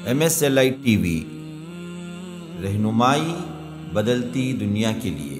MSLI TV رہنمائی بدلتی دنیا کے لیے۔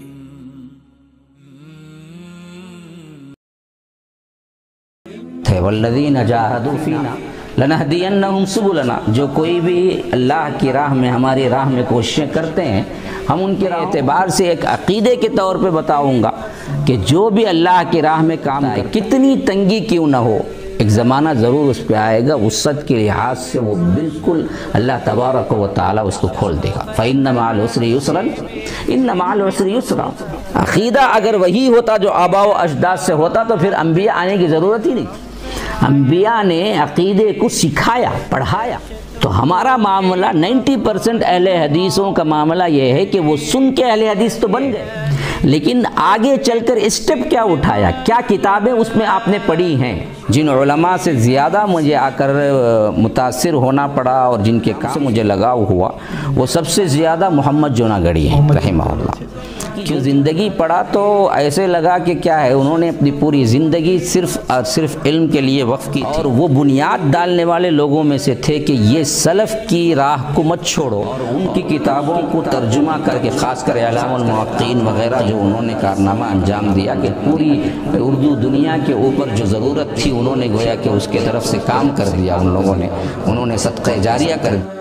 والذین جاہدوا فینا لنہدینہم سبلنا، جو کوئی بھی اللہ کی راہ میں ہماری راہ میں کوششیں کرتے ہیں ہم ان کے اعتبار سے ایک عقیدے کے طور پہ بتاؤں گا کہ جو بھی اللہ کی راہ میں کام کرے کتنی تنگی کیوں نہ ہو، ایک زمانہ ضرور اس پہ آئے گا وسعت کے لحاظ سے وہ بالکل اللہ تبارک و تعالی اس کو کھول دے گا۔ فَإِنَّ مَعَ الْعُسْرِ يُسْرًا إِنَّ مَعَ الْعُسْرِ يُسْرًا۔ عقیدہ اگر وہی ہوتا جو آباء و اجداد سے ہوتا تو پھر انبیاء آنے کی ضرورت ہی نہیں تھی۔ انبیاء نے عقیدے کو سکھایا، پڑھایا۔ تو ہمارا معاملہ 90% اہل حدیثوں کا معاملہ یہ ہے کہ وہ سن کے اہل حدیث تو بن گئے، لیکن آگے چل کر اسٹیپ کیا اٹھایا، کیا کتابیں اس میں آپ نے پڑھی ہیں۔ جن علماء سے زیادہ مجھے آ کر متاثر ہونا پڑا اور جن کے کام سے مجھے لگاؤ ہوا وہ سب سے زیادہ محمد جوناگڑھی ہیں رحمہ اللہ۔ کہ زندگی پڑھا تو ایسے لگا کہ کیا ہے، انہوں نے اپنی پوری زندگی صرف علم کے لیے وقف کی اور وہ بنیاد ڈالنے والے لوگوں میں سے تھے کہ یہ سلف کی راہ کو مت چھوڑو، اور ان کی کتابوں کو ترجمہ کر کے خاص کر اعلام الموقعین وغیرہ جو انہوں نے کارنامہ انجام دیا کہ پوری اردو دنیا کے اوپر جو ضرورت تھی انہوں نے گویا کہ اس کے طرف سے کام کر دیا، ان لوگوں نے انہوں نے صدقہ جاریہ کر دیا۔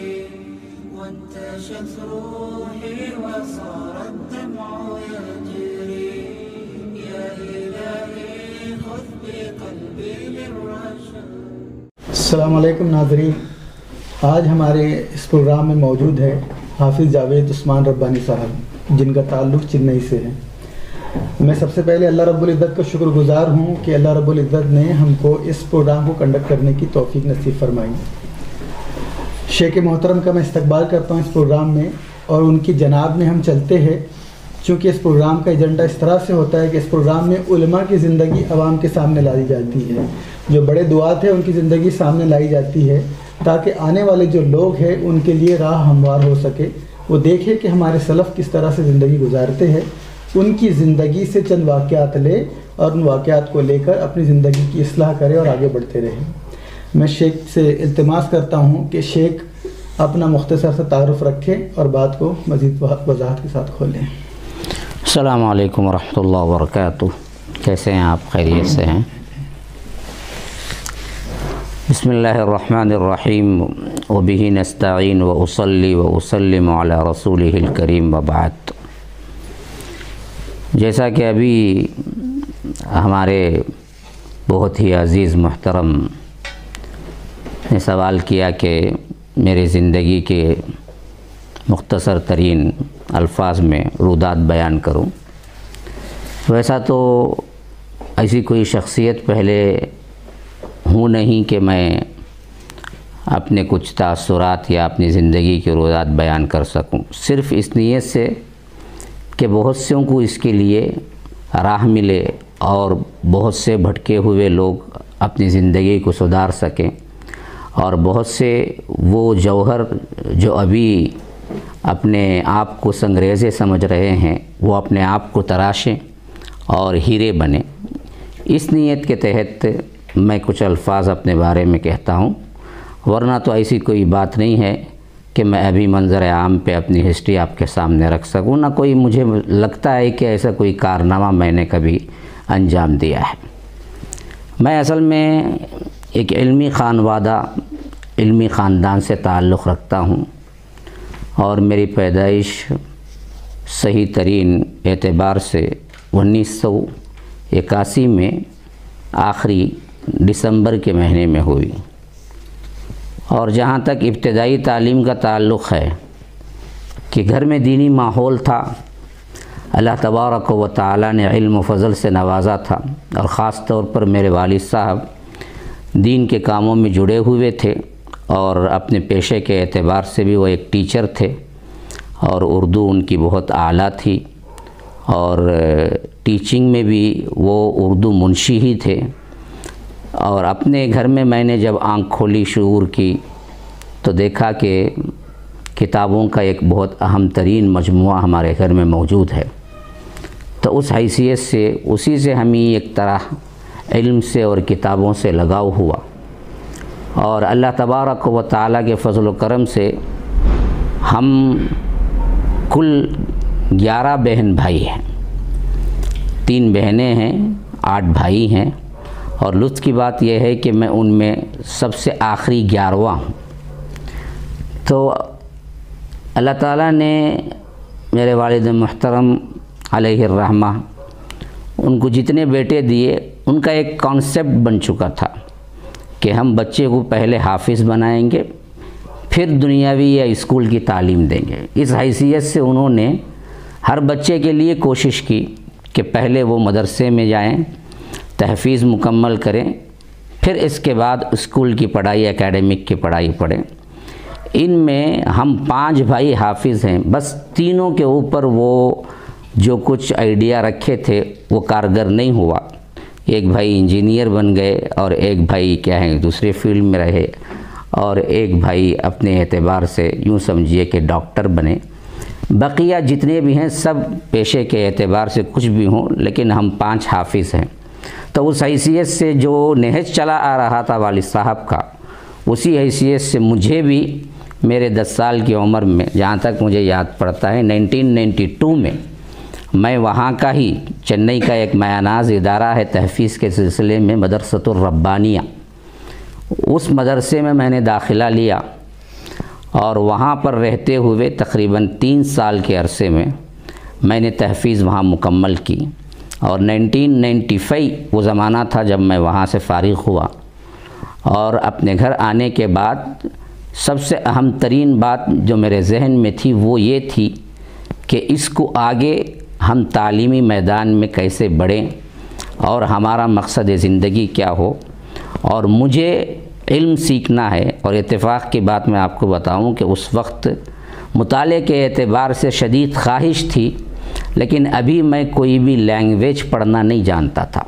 السلام علیکم ناظرین، آج ہمارے اس پروگرام میں موجود ہے حافظ جاوید عثمان ربانی صاحب، جن کا تعلق چنئی سے ہے۔ میں سب سے پہلے اللہ رب العزت کا شکر گزار ہوں کہ اللہ رب العزت نے ہم کو اس پروگرام کو کنڈکٹ کرنے کی توفیق نصیب فرمائی۔ شیخ محترم کا میں استقبال کرتا ہوں اس پروگرام میں، اور ان کی جناب میں ہم چلتے ہیں، چونکہ اس پروگرام کا ایجنڈا اس طرح سے ہوتا ہے کہ اس پروگرام میں علماء کی زندگی عوام کے سامنے لائی جاتی ہے، جو بڑے دعات ہیں ان کی زندگی سامنے لائی جاتی ہے تاکہ آنے والے جو لوگ ہیں ان کے لیے راہ ہموار ہو سکے، وہ دیکھیں کہ ہمارے سلف کس طرح سے زندگی گزارتے ہیں، ان کی زندگی سے چند واقعات لے اور ان واقعات کو لے کر اپنی زندگی کی اصلاح کرے اور آگے بڑھتے رہیں۔ میں شیخ سے التماس کرتا ہوں کہ شیخ اپنا مختصر سے تعارف رکھیں اور بات کو مزید وضاحت کے ساتھ کھولیں۔ السلام علیکم ورحمۃ اللہ وبرکاتہ، کیسے ہیں آپ؟ خیریت سے ہیں؟ بسم اللہ الرحمن الرحیم، وبہ نستعین واصلی واسلم علی رسولہ الکریم وبعد۔ جیسا کہ ابھی ہمارے بہت ہی عزیز محترم نے سوال کیا کہ میری زندگی کے مختصر ترین الفاظ میں رودات بیان کروں، ویسا تو ایسی کوئی شخصیت پہلے ہوں نہیں کہ میں اپنے کچھ تاثرات یا اپنی زندگی کے رودات بیان کر سکوں، صرف اس نیت سے کہ بہت سوں کو اس کے لیے راہ ملے اور بہت سے بھٹکے ہوئے لوگ اپنی زندگی کو سدھار سکیں، اور بہت سے وہ جوہر جو ابھی اپنے آپ کو سنگریزے سمجھ رہے ہیں وہ اپنے آپ کو تراشیں اور ہیرے بنیں۔ اس نیت کے تحت میں کچھ الفاظ اپنے بارے میں کہتا ہوں، ورنہ تو ایسی کوئی بات نہیں ہے کہ میں ابھی منظر عام پہ اپنی ہسٹری آپ کے سامنے رکھ سکوں، نہ کوئی مجھے لگتا ہے کہ ایسا کوئی کارنامہ میں نے کبھی انجام دیا ہے۔ میں اصل میں ایک علمی علمی خاندان سے تعلق رکھتا ہوں، اور میری پیدائش صحیح ترین اعتبار سے 1981 میں آخری دسمبر کے مہینے میں ہوئی، اور جہاں تک ابتدائی تعلیم کا تعلق ہے کہ گھر میں دینی ماحول تھا، اللہ تبارک و تعالی نے علم و فضل سے نوازا تھا، اور خاص طور پر میرے والد صاحب دین کے کاموں میں جڑے ہوئے تھے، اور اپنے پیشے کے اعتبار سے بھی وہ ایک ٹیچر تھے، اور اردو ان کی بہت اعلیٰ تھی، اور ٹیچنگ میں بھی وہ اردو منشی ہی تھے۔ اور اپنے گھر میں نے جب آنکھ کھولی شعور کی تو دیکھا کہ کتابوں کا ایک بہت اہم ترین مجموعہ ہمارے گھر میں موجود ہے، تو اس حیثیت سے اسی سے ہمیں ایک طرح علم سے اور کتابوں سے لگاؤ ہوا۔ اور اللہ تبارک و تعالیٰ کے فضل و کرم سے ہم کل 11 بہن بھائی ہیں، 3 بہنیں ہیں، 8 بھائی ہیں، اور لطف کی بات یہ ہے کہ میں ان میں سب سے آخری 11واں ہوں۔ تو اللہ تعالیٰ نے میرے والد محترم علیہ الرحمہ ان کو جتنے بیٹے دیے، ان کا ایک کانسیپٹ بن چکا تھا کہ ہم بچے کو پہلے حافظ بنائیں گے، پھر دنیاوی یا اسکول کی تعلیم دیں گے۔ اس حیثیت سے انہوں نے ہر بچے کے لیے کوشش کی کہ پہلے وہ مدرسے میں جائیں، تحفیظ مکمل کریں، پھر اس کے بعد اسکول کی پڑھائی، اکیڈمک کی پڑھائی پڑھیں۔ ان میں ہم 5 بھائی حافظ ہیں، بس تینوں کے اوپر وہ جو کچھ آئیڈیا رکھے تھے وہ کارگر نہیں ہوا۔ ایک بھائی انجینئر بن گئے، اور ایک بھائی کیا ہے دوسرے فیلڈ میں رہے، اور ایک بھائی اپنے اعتبار سے یوں سمجھیے کہ ڈاکٹر بنے۔ بقیہ جتنے بھی ہیں سب پیشے کے اعتبار سے کچھ بھی ہوں، لیکن ہم 5 حافظ ہیں۔ تو اس حیثیت سے جو نہج چلا آ رہا تھا والد صاحب کا، اسی حیثیت سے مجھے بھی میرے 10 سال کی عمر میں، جہاں تک مجھے یاد پڑتا ہے 1992 میں، میں وہاں کا ہی چنئی کا ایک میاناز ادارہ ہے تحفیظ کے سلسلے میں، مدرسۃ الربانیہ، اس مدرسے میں نے داخلہ لیا، اور وہاں پر رہتے ہوئے تقریباً 3 سال کے عرصے میں نے تحفیظ وہاں مکمل کی۔ اور 1995 وہ زمانہ تھا جب میں وہاں سے فارغ ہوا، اور اپنے گھر آنے کے بعد سب سے اہم ترین بات جو میرے ذہن میں تھی وہ یہ تھی کہ اس کو آگے ہم تعلیمی میدان میں کیسے بڑھیں، اور ہمارا مقصد زندگی کیا ہو۔ اور مجھے علم سیکھنا ہے، اور اتفاق کی بات میں آپ کو بتاؤں کہ اس وقت مطالعے کے اعتبار سے شدید خواہش تھی، لیکن ابھی میں کوئی بھی لینگویج پڑھنا نہیں جانتا تھا۔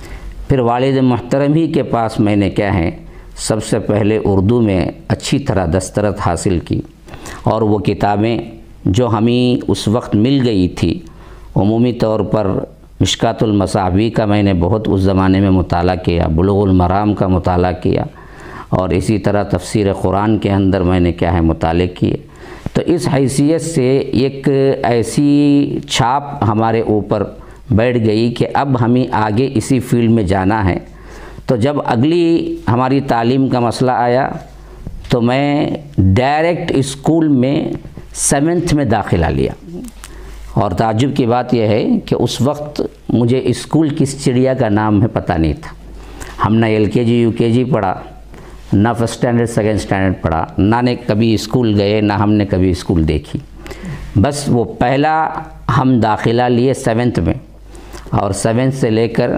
پھر والد محترم ہی کے پاس میں نے کیا ہے سب سے پہلے اردو میں اچھی طرح دسترت حاصل کی، اور وہ کتابیں جو ہمیں اس وقت مل گئی تھی، عمومی طور پر مشکات المصابیح کا میں نے بہت اس زمانے میں مطالعہ کیا، بلوغ المرام کا مطالعہ کیا، اور اسی طرح تفسیر قرآن کے اندر میں نے کیا ہے مطالعے کیے۔ تو اس حیثیت سے ایک ایسی چھاپ ہمارے اوپر بیٹھ گئی کہ اب ہمیں آگے اسی فیلڈ میں جانا ہے۔ تو جب اگلی ہماری تعلیم کا مسئلہ آیا تو میں ڈائریکٹ اسکول میں 7th میں داخلہ لیا، اور تعجب کی بات یہ ہے کہ اس وقت مجھے اسکول کس چڑیا کا نام ہے پتہ نہیں تھا۔ ہم نہ LKG UKG پڑھا، نہ فرسٹ اسٹینڈرڈ سیکنڈ اسٹینڈرڈ پڑھا، نہ نے کبھی اسکول گئے، نہ ہم نے کبھی اسکول دیکھی۔ بس وہ پہلا ہم داخلہ لیے 7th میں، اور 7th سے لے کر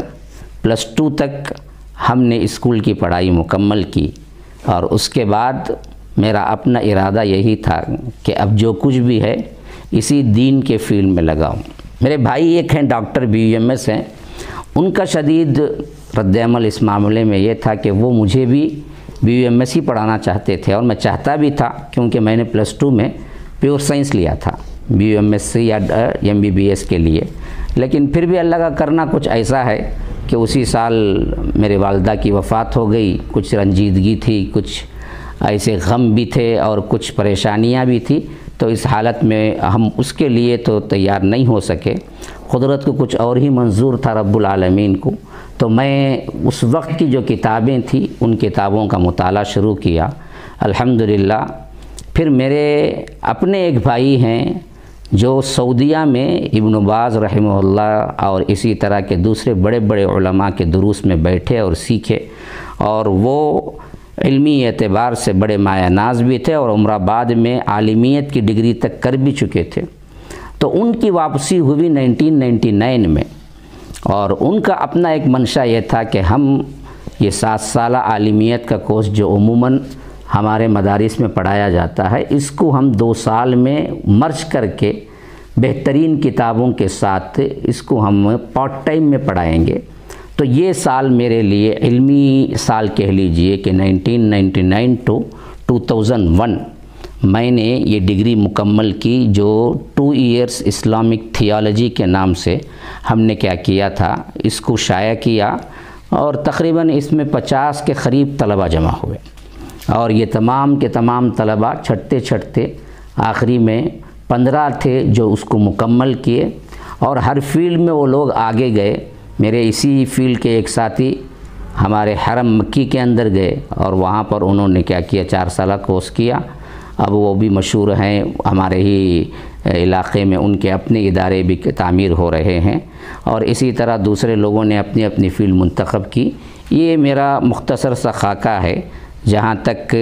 +2 تک ہم نے اسکول کی پڑھائی مکمل کی، اور اس کے بعد میرا اپنا ارادہ یہی تھا کہ اب جو کچھ بھی ہے اسی دین کے فیلڈ میں لگاؤں۔ میرے بھائی ایک ہیں ڈاکٹر BUMS ہیں، ان کا شدید رد عمل اس معاملے میں یہ تھا کہ وہ مجھے بھی BUMS ہی پڑھانا چاہتے تھے، اور میں چاہتا بھی تھا کیونکہ میں نے +2 میں پیور سائنس لیا تھا BUMS یا MBBS کے لیے۔ لیکن پھر بھی اللہ کا کرنا کچھ ایسا ہے کہ اسی سال میرے والدہ کی وفات ہو گئی، کچھ رنجیدگی تھی، کچھ ایسے غم بھی تھے، اور کچھ پریشانیاں بھی تھی، تو اس حالت میں ہم اس کے لیے تو تیار نہیں ہو سکے۔ قدرت کو کچھ اور ہی منظور تھا رب العالمین کو، تو میں اس وقت کی جو کتابیں تھیں ان کتابوں کا مطالعہ شروع کیا الحمدللہ۔ پھر میرے اپنے ایک بھائی ہیں جو سعودیہ میں ابن باز رحمہ اللہ اور اسی طرح کے دوسرے بڑے بڑے علماء کے دروس میں بیٹھے اور سیکھے، اور وہ علمی اعتبار سے بڑے مایہ ناز بھی تھے، اور عمر آباد میں عالمیت کی ڈگری تک کر بھی چکے تھے۔ تو ان کی واپسی ہوئی 1999 میں، اور ان کا اپنا ایک منشا یہ تھا کہ ہم یہ 7 سالہ عالمیت کا کورس جو عموماً ہمارے مدارس میں پڑھایا جاتا ہے، اس کو ہم 2 سال میں مرج کر کے بہترین کتابوں کے ساتھ اس کو ہم پارٹ ٹائم میں پڑھائیں گے۔ تو یہ سال میرے لیے علمی سال کہہ لیجئے کہ 1999 to 2001 میں نے یہ ڈگری مکمل کی، جو 2 ایئرس اسلامک تھیالوجی کے نام سے ہم نے کیا کیا تھا، اس کو شائع کیا، اور تقریباً اس میں 50 کے قریب طلبہ جمع ہوئے۔ اور یہ تمام کے تمام طلباء چھٹتے چھٹتے آخری میں 15 تھے جو اس کو مکمل کیے، اور ہر فیلڈ میں وہ لوگ آگے گئے۔ میرے اسی فیلڈ کے ایک ساتھی ہمارے حرم مکی کے اندر گئے اور وہاں پر انہوں نے کیا کیا، 4 سالہ کورس کیا۔ اب وہ بھی مشہور ہیں ہمارے ہی علاقے میں، ان کے اپنے ادارے بھی تعمیر ہو رہے ہیں، اور اسی طرح دوسرے لوگوں نے اپنی اپنی فیلڈ منتخب کی۔ یہ میرا مختصر سا خاکہ ہے جہاں تک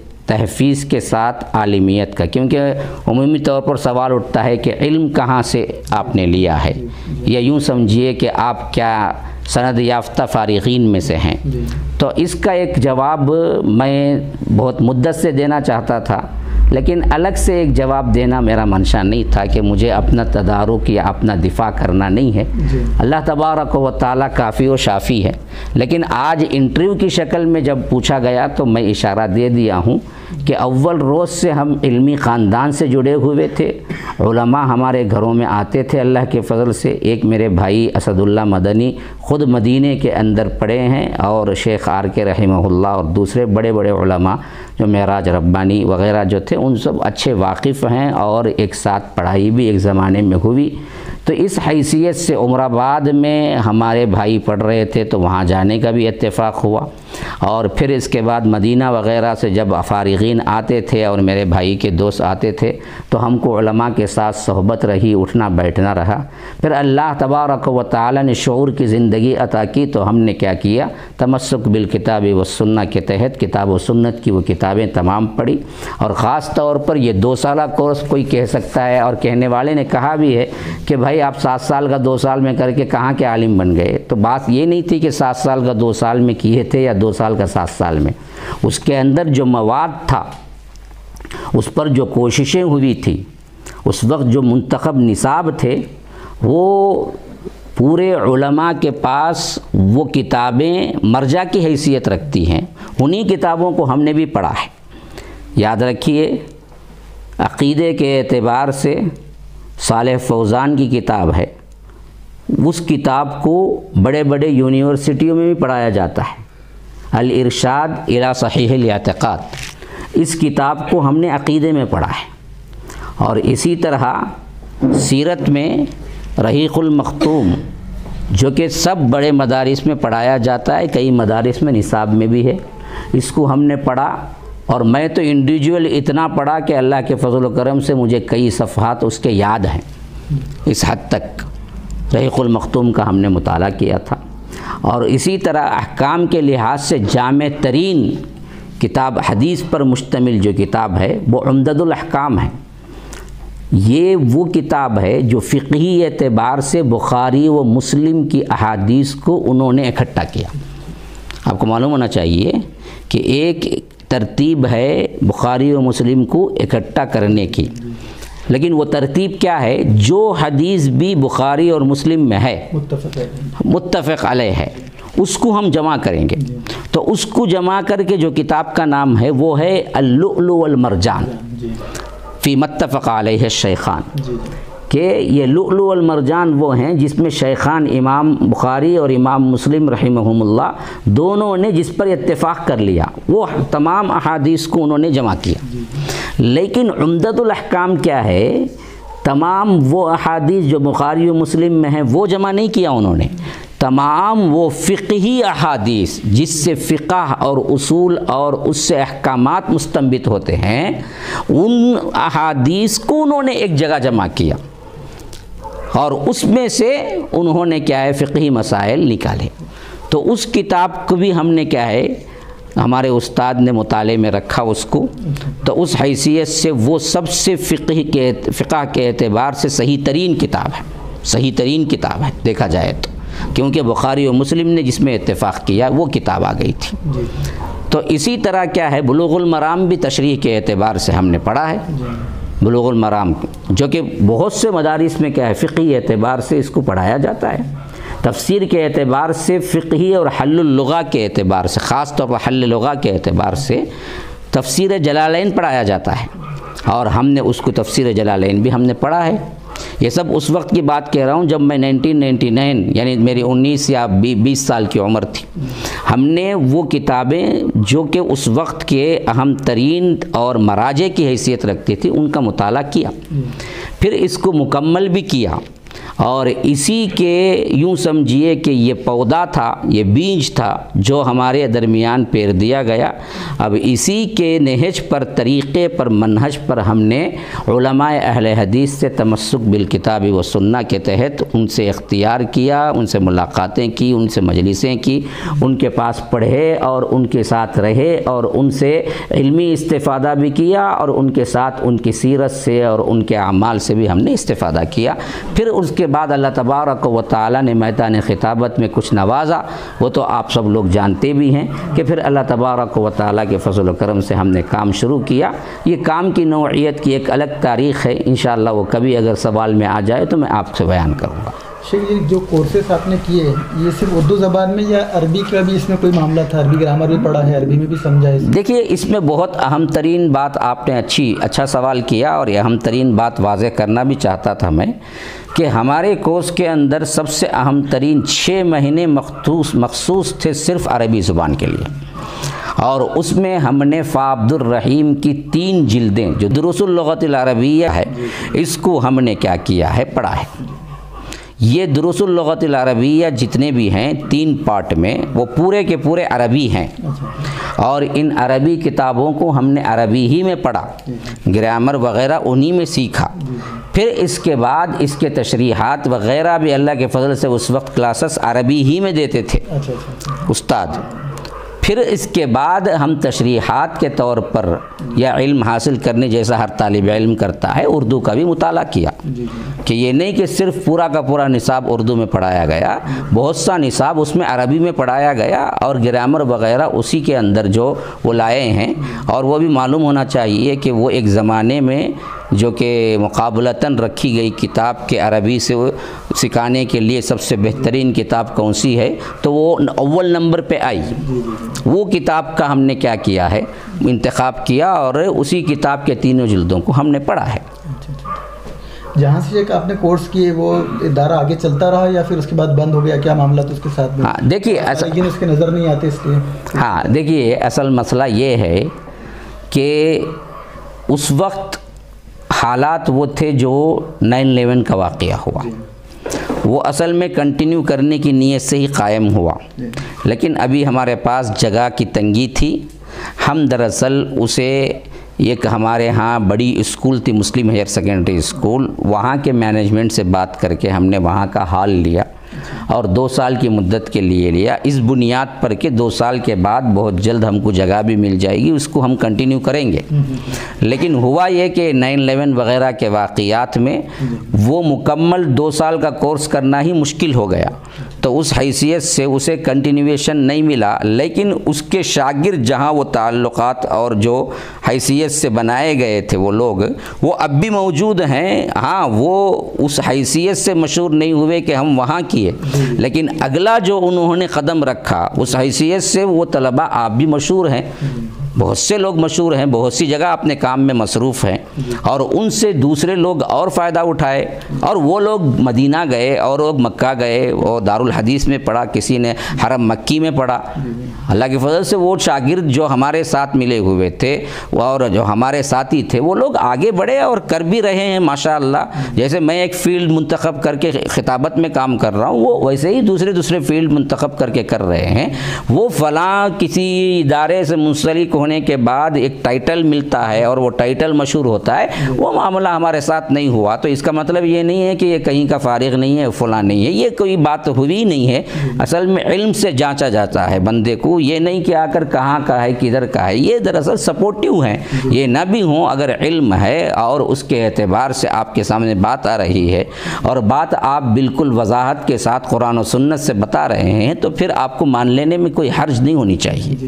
تحفیظ کے ساتھ عالمیت کا، کیونکہ عمومی طور پر سوال اٹھتا ہے کہ علم کہاں سے آپ نے لیا ہے، یا یوں سمجھیے کہ آپ کیا سند یافتہ فارغین میں سے ہیں۔ تو اس کا ایک جواب میں بہت مدت سے دینا چاہتا تھا، لیکن الگ سے ایک جواب دینا میرا منشا نہیں تھا کہ مجھے اپنا تدارک یا اپنا دفاع کرنا نہیں ہے۔ اللہ تبارک و تعالیٰ کافی و شافی ہے، لیکن آج انٹرویو کی شکل میں جب پوچھا گیا تو میں اشارہ دے دیا ہوں کہ اول روز سے ہم علمی خاندان سے جڑے ہوئے تھے، علماء ہمارے گھروں میں آتے تھے اللہ کے فضل سے۔ ایک میرے بھائی اسد اللہ مدنی خود مدینے کے اندر پڑھے ہیں، اور شیخ آر کے رحمہ اللہ، اور دوسرے بڑے بڑے علماء جو معراج ربانی وغیرہ جو تھے ان سب اچھے واقف ہیں، اور ایک ساتھ پڑھائی بھی ایک زمانے میں ہوئی۔ تو اس حیثیت سے عمر آباد میں ہمارے بھائی پڑھ رہے تھے تو وہاں جانے کا بھی اتفاق ہوا، اور پھر اس کے بعد مدینہ وغیرہ سے جب فارغین آتے تھے اور میرے بھائی کے دوست آتے تھے تو ہم کو علماء کے ساتھ صحبت رہی، اٹھنا بیٹھنا رہا۔ پھر اللہ تبارک و تعالی نے شعور کی زندگی عطا کی تو ہم نے کیا کیا، تمسک بالکتاب والسنہ کے تحت کتاب و سنت کی وہ کتابیں تمام پڑھی، اور خاص طور پر یہ 2 سالہ کورس کوئی کہہ سکتا ہے، اور کہنے والے نے کہا بھی ہے کہ بھائی آپ 7 سال کا 2 سال میں کر کے کہاں کے عالم بن گئے۔ تو بات یہ نہیں تھی کہ 7 سال کا 2 سال میں کیے تھے یا 2 سال کا 7 سال میں، اس کے اندر جو مواد تھا، اس پر جو کوششیں ہوئی تھی، اس وقت جو منتخب نصاب تھے، وہ پورے علماء کے پاس وہ کتابیں مرجع کی حیثیت رکھتی ہیں۔ انہی کتابوں کو ہم نے بھی پڑھا ہے۔ یاد رکھیے، عقیدے کے اعتبار سے صالح فوزان کی کتاب ہے، اس کتاب کو بڑے بڑے یونیورسٹیوں میں بھی پڑھایا جاتا ہے، الارشاد الی صحیح الاعتقاد۔ اس کتاب کو ہم نے عقیدے میں پڑھا ہے، اور اسی طرح سیرت میں رحیق المختوم جو کہ سب بڑے مدارس میں پڑھایا جاتا ہے، کئی مدارس میں نصاب میں بھی ہے، اس کو ہم نے پڑھا، اور میں تو انڈیویجول اتنا پڑھا کہ اللہ کے فضل و کرم سے مجھے کئی صفحات اس کے یاد ہیں۔ اس حد تک رحیق المختوم کا ہم نے مطالعہ کیا تھا۔ اور اسی طرح احکام کے لحاظ سے جامع ترین کتاب حدیث پر مشتمل جو کتاب ہے وہ عمدۃ الاحکام ہے۔ یہ وہ کتاب ہے جو فقہی اعتبار سے بخاری و مسلم کی احادیث کو انہوں نے اکٹھا کیا۔ آپ کو معلوم ہونا چاہیے کہ ایک ترتیب ہے بخاری و مسلم کو اکٹھا کرنے کی، لیکن وہ ترتیب کیا ہے؟ جو حدیث بھی بخاری اور مسلم میں ہے متفق علیہ ہے، اس کو ہم جمع کریں گے۔ تو اس کو جمع کر کے جو کتاب کا نام ہے وہ ہے اللؤلؤ والمرجان فی متفق علیہ الشیخان، کہ یہ لؤلؤ والمرجان وہ ہیں جس میں شیخان امام بخاری اور امام مسلم رحمہم اللہ دونوں نے جس پر اتفاق کر لیا، وہ تمام احادیث کو انہوں نے جمع کیا۔ لیکن عمدۃ الاحکام کیا ہے؟ تمام وہ احادیث جو بخاری و مسلم میں ہیں وہ جمع نہیں کیا انہوں نے، تمام وہ فقہی احادیث جس سے فقہ اور اصول اور اس سے احکامات مستنبط ہوتے ہیں، ان احادیث کو انہوں نے ایک جگہ جمع کیا، اور اس میں سے انہوں نے کیا ہے فقہی مسائل نکالے۔ تو اس کتاب کو بھی ہم نے کیا ہے ہمارے استاد نے مطالعے میں رکھا اس کو، تو اس حیثیت سے وہ سب سے فقہ کے اعتبار سے صحیح ترین کتاب ہے، صحیح ترین کتاب ہے دیکھا جائے تو، کیونکہ بخاری و مسلم نے جس میں اتفاق کیا وہ کتاب آ گئی تھی۔ تو اسی طرح کیا ہے بلوغ المرام بھی تشریح کے اعتبار سے ہم نے پڑھا ہے، بلوغ المرام جو کہ بہت سے مدارس میں کیا ہے فقہی اعتبار سے اس کو پڑھایا جاتا ہے، تفسیر کے اعتبار سے فقہی اور حل اللغہ کے اعتبار سے، خاص طور پر حل لغہ کے اعتبار سے تفسیر جلالین پڑھایا جاتا ہے، اور ہم نے اس کو تفسیر جلالین بھی ہم نے پڑھا ہے۔ یہ سب اس وقت کی بات کہہ رہا ہوں جب میں 1999 یعنی میری 19 یا 20 سال کی عمر تھی. ہم نے وہ کتابیں جو کہ اس وقت کے اہم ترین اور مراجع کی حیثیت رکھتی تھی ان کا مطالعہ کیا، پھر اس کو مکمل بھی کیا، اور اسی کے یوں سمجھیے کہ یہ پودا تھا، یہ بیج تھا جو ہمارے درمیان پیر دیا گیا. اب اسی کے نہج پر، طریقے پر، منہج پر ہم نے علماء اہل حدیث سے تمسک بالکتاب و سنہ کے تحت ان سے اختیار کیا، ان سے ملاقاتیں کی، ان سے مجلسیں کی، ان کے پاس پڑھے اور ان کے ساتھ رہے اور ان سے علمی استفادہ بھی کیا، اور ان کے ساتھ ان کی سیرت سے اور ان کے اعمال سے بھی ہم نے استفادہ کیا. پھر اس کے بعد اللہ تبارک و تعالی نے میدان خطابت میں کچھ نوازا، وہ تو آپ سب لوگ جانتے بھی ہیں کہ پھر اللہ تبارک و تعالی کے فضل و کرم سے ہم نے کام شروع کیا. یہ کام کی نوعیت کی ایک الگ تاریخ ہے، انشاءاللہ وہ کبھی اگر سوال میں آ جائے تو میں آپ سے بیان کروں گا. شیخ یہ جو کورسز آپ نے کیے یہ صرف اردو زبان میں یا عربی کا بھی اس میں کوئی معاملہ تھا؟ عربی گرامر بھی پڑھا ہے، عربی میں بھی سمجھا ہے؟ دیکھیے اس میں بہت اہم ترین بات آپ نے اچھا سوال کیا، اور یہ اہم ترین بات واضح کرنا بھی چاہتا تھا میں کہ ہمارے کورس کے اندر سب سے اہم ترین 6 مہینے مخصوص تھے صرف عربی زبان کے لیے، اور اس میں ہم نے فا عبد الرحیم کی 3 جلدیں جو دروس اللغت العربیہ ہے اس کو ہم نے کیا کیا ہے، پڑھا ہے. یہ دروس اللغت العربیہ جتنے بھی ہیں 3 پارٹ میں وہ پورے کے پورے عربی ہیں، اور ان عربی کتابوں کو ہم نے عربی ہی میں پڑھا، گرامر وغیرہ انہی میں سیکھا. پھر اس کے بعد اس کے تشریحات وغیرہ بھی اللہ کے فضل سے اس وقت کلاسز عربی ہی میں دیتے تھے استاد. پھر اس کے بعد ہم تشریحات کے طور پر یا علم حاصل کرنے جیسا ہر طالب علم کرتا ہے اردو کا بھی مطالعہ کیا، کہ یہ نہیں کہ صرف پورا کا پورا نصاب اردو میں پڑھایا گیا، بہت سا نصاب اس میں عربی میں پڑھایا گیا، اور گرامر وغیرہ اسی کے اندر جو وہ لائے ہیں. اور وہ بھی معلوم ہونا چاہیے کہ وہ ایک زمانے میں جو کہ مقابلتاً رکھی گئی کتاب کے عربی سے سکھانے کے لیے سب سے بہترین کتاب کون سی ہے تو وہ اول نمبر پہ آئی. وہ کتاب کا ہم نے کیا کیا ہے، انتخاب کیا، اور اسی کتاب کے 3 جلدوں کو ہم نے پڑھا ہے. جہاں سے ایک آپ نے کورس کیے وہ ادارہ آگے چلتا رہا یا پھر اس کے بعد بند ہو گیا؟ کیا معاملہ تو اس کے ساتھ میں؟ ہاں دیکھیے لیکن اس کے نظر نہیں آتے اس لیے. ہاں دیکھیے اصل مسئلہ یہ ہے کہ اس وقت حالات وہ تھے جو 9/11 کا واقعہ ہوا، وہ اصل میں کنٹینیو کرنے کی نیت سے ہی قائم ہوا، لیکن ابھی ہمارے پاس جگہ کی تنگی تھی. ہم دراصل اسے ایک ہمارے ہاں بڑی اسکول تھی مسلم ہائر سیکنڈری اسکول، وہاں کے مینجمنٹ سے بات کر کے ہم نے وہاں کا ہال لیا اور 2 سال کی مدت کے لیے لیا، اس بنیاد پر کہ 2 سال کے بعد بہت جلد ہم کو جگہ بھی مل جائے گی، اس کو ہم کنٹینیو کریں گے. لیکن ہوا یہ کہ 9/11 وغیرہ کے واقعات میں وہ مکمل 2 سال کا کورس کرنا ہی مشکل ہو گیا، تو اس حیثیت سے اسے کنٹینیویشن نہیں ملا. لیکن اس کے شاگرد جہاں وہ تعلقات اور جو حیثیت سے بنائے گئے تھے وہ لوگ وہ اب بھی موجود ہیں. ہاں وہ اس حیثیت سے مشہور نہیں ہوئے کہ ہم وہاں کیے، لیکن اگلا جو انہوں نے قدم رکھا اس حیثیت سے وہ طلباء آپ بھی مشہور ہیں. بہت سے لوگ مشہور ہیں، بہت سی جگہ اپنے کام میں مصروف ہیں، اور ان سے دوسرے لوگ اور فائدہ اٹھائے، اور وہ لوگ مدینہ گئے اور لوگ مکہ گئے اور دارالحدیث میں پڑھا، کسی نے حرم مکی میں پڑھا. اللہ کے فضل سے وہ شاگرد جو ہمارے ساتھ ملے ہوئے تھے اور جو ہمارے ساتھی تھے وہ لوگ آگے بڑھے اور کر بھی رہے ہیں ماشاءاللہ. جیسے میں ایک فیلڈ منتخب کر کے خطابت میں کام کر رہا ہوں، وہ ویسے ہی دوسرے فیلڈ منتخب کر کے کر رہے ہیں. وہ فلاں کسی ادارے سے منسلک ہونے کے بعد ایک ٹائٹل ملتا ہے اور وہ ٹائٹل مشہور ہوتا ہے، وہ معاملہ ہمارے ساتھ نہیں ہوا. تو اس کا مطلب یہ نہیں ہے کہ یہ کہیں کا فارغ نہیں ہے، فلاں نہیں ہے، یہ کوئی بات ہوئی نہیں ہے. اصل میں علم سے جانچا جاتا ہے بندے کو، یہ نہیں کہ آ کر کہاں کا ہے کدھر کا ہے. یہ دراصل سپورٹیو ہیں، یہ نہ بھی ہوں، اگر علم ہے اور اس کے اعتبار سے آپ کے سامنے بات آ رہی ہے اور بات آپ بالکل وضاحت کے ساتھ قرآن و سنت سے بتا رہے ہیں تو پھر آپ کو مان لینے میں کوئی حرج نہیں ہونی چاہیے.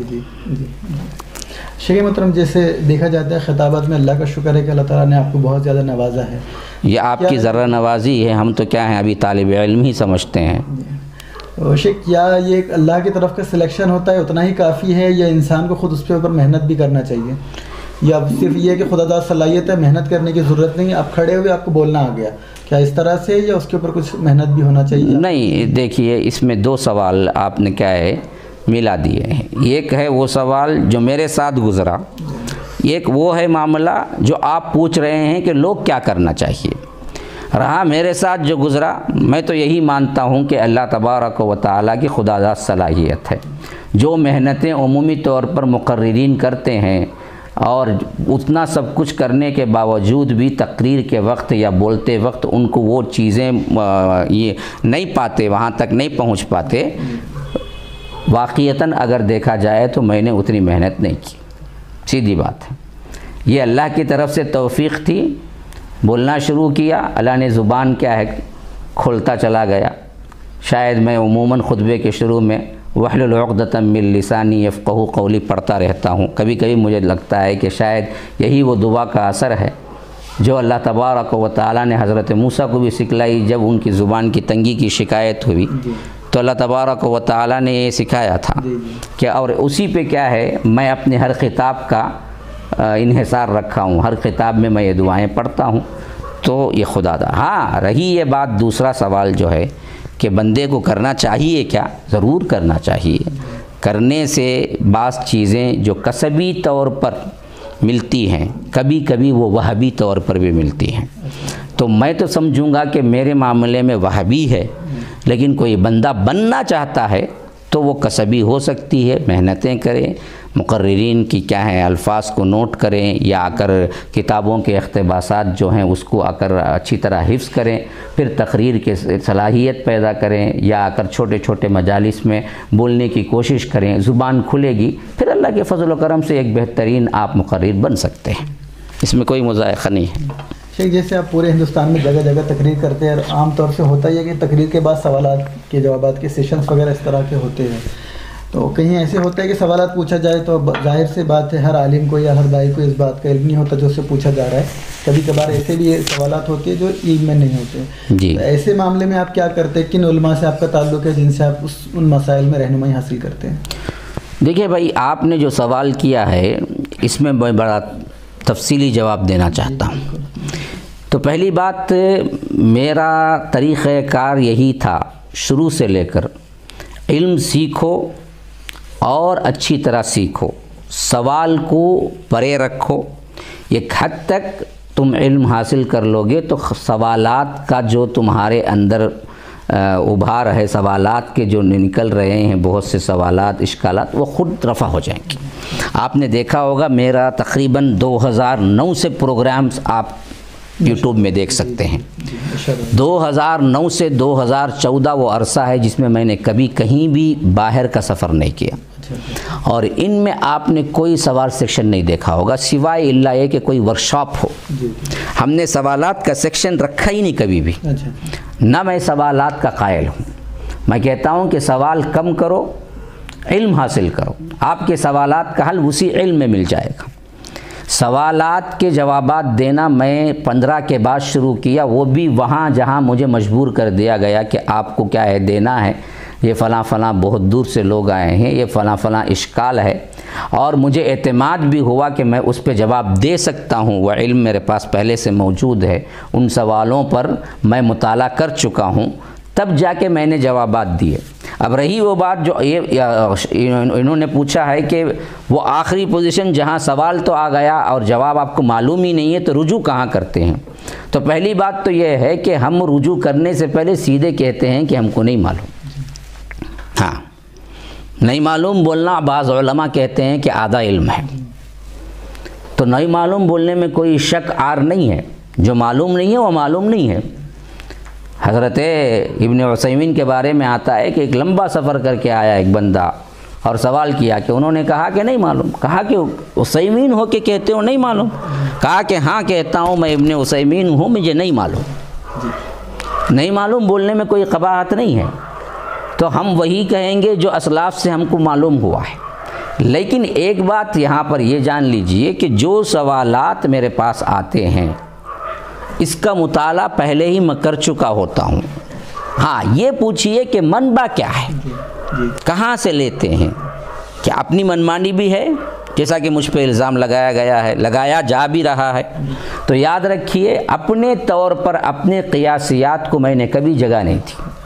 شیخ محترم جیسے دیکھا جاتا ہے خطابت میں اللہ کا شکر ہے کہ اللہ تعالیٰ نے آپ کو بہت زیادہ نوازا ہے. یہ آپ کی ذرہ نوازی ہے، ہم تو کیا ہیں ابھی طالب علم ہی سمجھتے ہیں. شیخ کیا یہ اللہ کی طرف کا سلیکشن ہوتا ہے اتنا ہی کافی ہے یا انسان کو خود اس کے اوپر محنت بھی کرنا چاہیے؟ یا صرف یہ کہ خدا داد صلاحیت ہے, محنت کرنے کی ضرورت نہیں, آپ کھڑے ہوئے آپ کو بولنا آ گیا, کیا اس طرح سے یا اس کے اوپر کچھ محنت بھی ہونا چاہیے؟ نہیں, دیکھیے اس میں دو سوال آپ نے کیا ہے ملا دیے ہیں. ایک ہے وہ سوال جو میرے ساتھ گزرا, ایک وہ ہے معاملہ جو آپ پوچھ رہے ہیں کہ لوگ کیا کرنا چاہیے. رہا میرے ساتھ جو گزرا, میں تو یہی مانتا ہوں کہ اللہ تبارک و تعالیٰ کی خدا داد صلاحیت ہے. جو محنتیں عمومی طور پر مقررین کرتے ہیں اور اتنا سب کچھ کرنے کے باوجود بھی تقریر کے وقت یا بولتے وقت ان کو وہ چیزیں یہ نہیں پاتے, وہاں تک نہیں پہنچ پاتے, واقعتاً اگر دیکھا جائے تو میں نے اتنی محنت نہیں کی. سیدھی بات ہے, یہ اللہ کی طرف سے توفیق تھی. بولنا شروع کیا, اللہ نے زبان کیا ہے کھولتا چلا گیا. شاید میں عموماً خطبے کے شروع میں وحلل عقدۃ من لسانی یفقہوا قولی پڑھتا رہتا ہوں. کبھی کبھی مجھے لگتا ہے کہ شاید یہی وہ دعا کا اثر ہے جو اللہ تبارک و تعالیٰ نے حضرت موسیٰ کو بھی سکھلائی. جب ان کی زبان کی تنگی کی شکایت ہوئی تو اللہ تبارک و تعالیٰ نے یہ سکھایا تھا کہ اور اسی پہ کیا ہے میں اپنے ہر خطاب کا انحصار رکھا ہوں. ہر خطاب میں یہ دعائیں پڑھتا ہوں. تو یہ خدا دا. ہاں رہی یہ بات, دوسرا سوال جو ہے کہ بندے کو کرنا چاہیے کیا, ضرور کرنا چاہیے. کرنے سے بعض چیزیں جو کسبی طور پر ملتی ہیں کبھی کبھی وہ وہبی طور پر بھی ملتی ہیں. تو میں تو سمجھوں گا کہ میرے معاملے میں وہبی ہے, لیکن کوئی بندہ بننا چاہتا ہے تو وہ کسبی ہو سکتی ہے. محنتیں کریں, مقررین کی کیا ہیں الفاظ کو نوٹ کریں, یا آ کر کتابوں کے اقتباسات جو ہیں اس کو آ کر اچھی طرح حفظ کریں, پھر تقریر کے صلاحیت پیدا کریں, یا آ کر چھوٹے چھوٹے مجالس میں بولنے کی کوشش کریں. زبان کھلے گی, پھر اللہ کے فضل و کرم سے ایک بہترین آپ مقرر بن سکتے ہیں. اس میں کوئی مذائقہ نہیں ہے. شیخ جیسے آپ پورے ہندوستان میں جگہ جگہ تقریر کرتے ہیں, عام طور سے ہوتا ہی ہے کہ تقریر کے بعد سوالات کے جوابات کے سیشنز وغیرہ اس طرح کے ہوتے ہیں. تو کہیں ایسے ہوتا ہے کہ سوالات پوچھا جائے تو ظاہر سے بات ہے ہر عالم کو یا ہر داعی کو اس بات کا علم نہیں ہوتا جو اس سے پوچھا جا رہا ہے. کبھی کبھار ایسے بھی سوالات ہوتے ہیں جو علم میں نہیں ہوتے. جی, ایسے معاملے میں آپ کیا کرتے ہیں, کن علماء سے آپ کا تعلق ہے جن سے آپ ان مسائل میں رہنمائی حاصل کرتے ہیں؟ دیکھیے بھائی, آپ نے جو سوال کیا ہے اس میں میں بڑا تفصیلی جواب دینا چاہتا ہوں. تو پہلی بات, میرا طریقہ کار یہی تھا شروع سے لے کر, علم سیکھو اور اچھی طرح سیکھو, سوال کو پرے رکھو. ایک حد تک تم علم حاصل کر لو گے تو سوالات کا جو تمہارے اندر ابھار ہے, سوالات کے جو نکل رہے ہیں بہت سے سوالات اشکالات, وہ خود رفع ہو جائیں گے. آپ نے دیکھا ہوگا میرا تقریباً 2009 سے پروگرامز آپ یوٹیوب میں دیکھ سکتے ہیں. 2009 سے 2014 وہ عرصہ ہے جس میں نے کبھی کہیں بھی باہر کا سفر نہیں کیا, اور ان میں آپ نے کوئی سوال سیکشن نہیں دیکھا ہوگا سوائے اللہ یہ کہ کوئی ورکشاپ ہو. ہم نے سوالات کا سیکشن رکھا ہی نہیں کبھی بھی. نہ میں سوالات کا قائل ہوں. میں کہتا ہوں کہ سوال کم کرو, علم حاصل کرو. آپ کے سوالات کا حل اسی علم میں مل جائے گا. سوالات کے جوابات دینا میں 15 کے بعد شروع کیا, وہ بھی وہاں جہاں مجھے مجبور کر دیا گیا کہ آپ کو کیا ہے دینا ہے, یہ فلاں فلاں بہت دور سے لوگ آئے ہیں, یہ فلاں فلاں اشکال ہے, اور مجھے اعتماد بھی ہوا کہ میں اس پہ جواب دے سکتا ہوں. وہ علم میرے پاس پہلے سے موجود ہے, ان سوالوں پر میں مطالعہ کر چکا ہوں, تب جا کے میں نے جوابات دیے. اب رہی وہ بات جو انہوں نے پوچھا ہے کہ وہ آخری پوزیشن جہاں سوال تو آ گیا اور جواب آپ کو معلوم ہی نہیں ہے تو رجوع کہاں کرتے ہیں. تو پہلی بات تو یہ ہے کہ ہم رجوع کرنے سے پہلے سیدھے کہتے ہیں کہ ہم کو نہیں معلوم. ہاں, نہیں معلوم بولنا بعض علماء کہتے ہیں کہ آدھا علم ہے. تو نہیں معلوم بولنے میں کوئی شک آر نہیں ہے. جو معلوم نہیں ہے وہ معلوم نہیں ہے. حضرت ابن عثیمین کے بارے میں آتا ہے کہ ایک لمبا سفر کر کے آیا ایک بندہ اور سوال کیا کہ انہوں نے کہا کہ نہیں معلوم. کہا کہ عثیمین ہو کے کہتے ہو نہیں معلوم؟ کہا کہ ہاں کہتا ہوں, میں ابن عثیمین ہوں, مجھے نہیں معلوم. نہیں معلوم بولنے میں کوئی قباحت نہیں ہے. تو ہم وہی کہیں گے جو اسلاف سے ہم کو معلوم ہوا ہے. لیکن ایک بات یہاں پر یہ جان لیجئے کہ جو سوالات میرے پاس آتے ہیں اس کا مطالعہ پہلے ہی میں کر چکا ہوتا ہوں. ہاں, یہ پوچھئے کہ منبع کیا ہے, کہاں سے لیتے ہیں, کیا اپنی منمانی بھی ہے, جیسا کہ مجھ پہ الزام لگایا گیا ہے، لگایا جا بھی رہا ہے، تو یاد رکھیے اپنے طور پر اپنے قیاسیات کو میں نے کبھی جگہ نہیں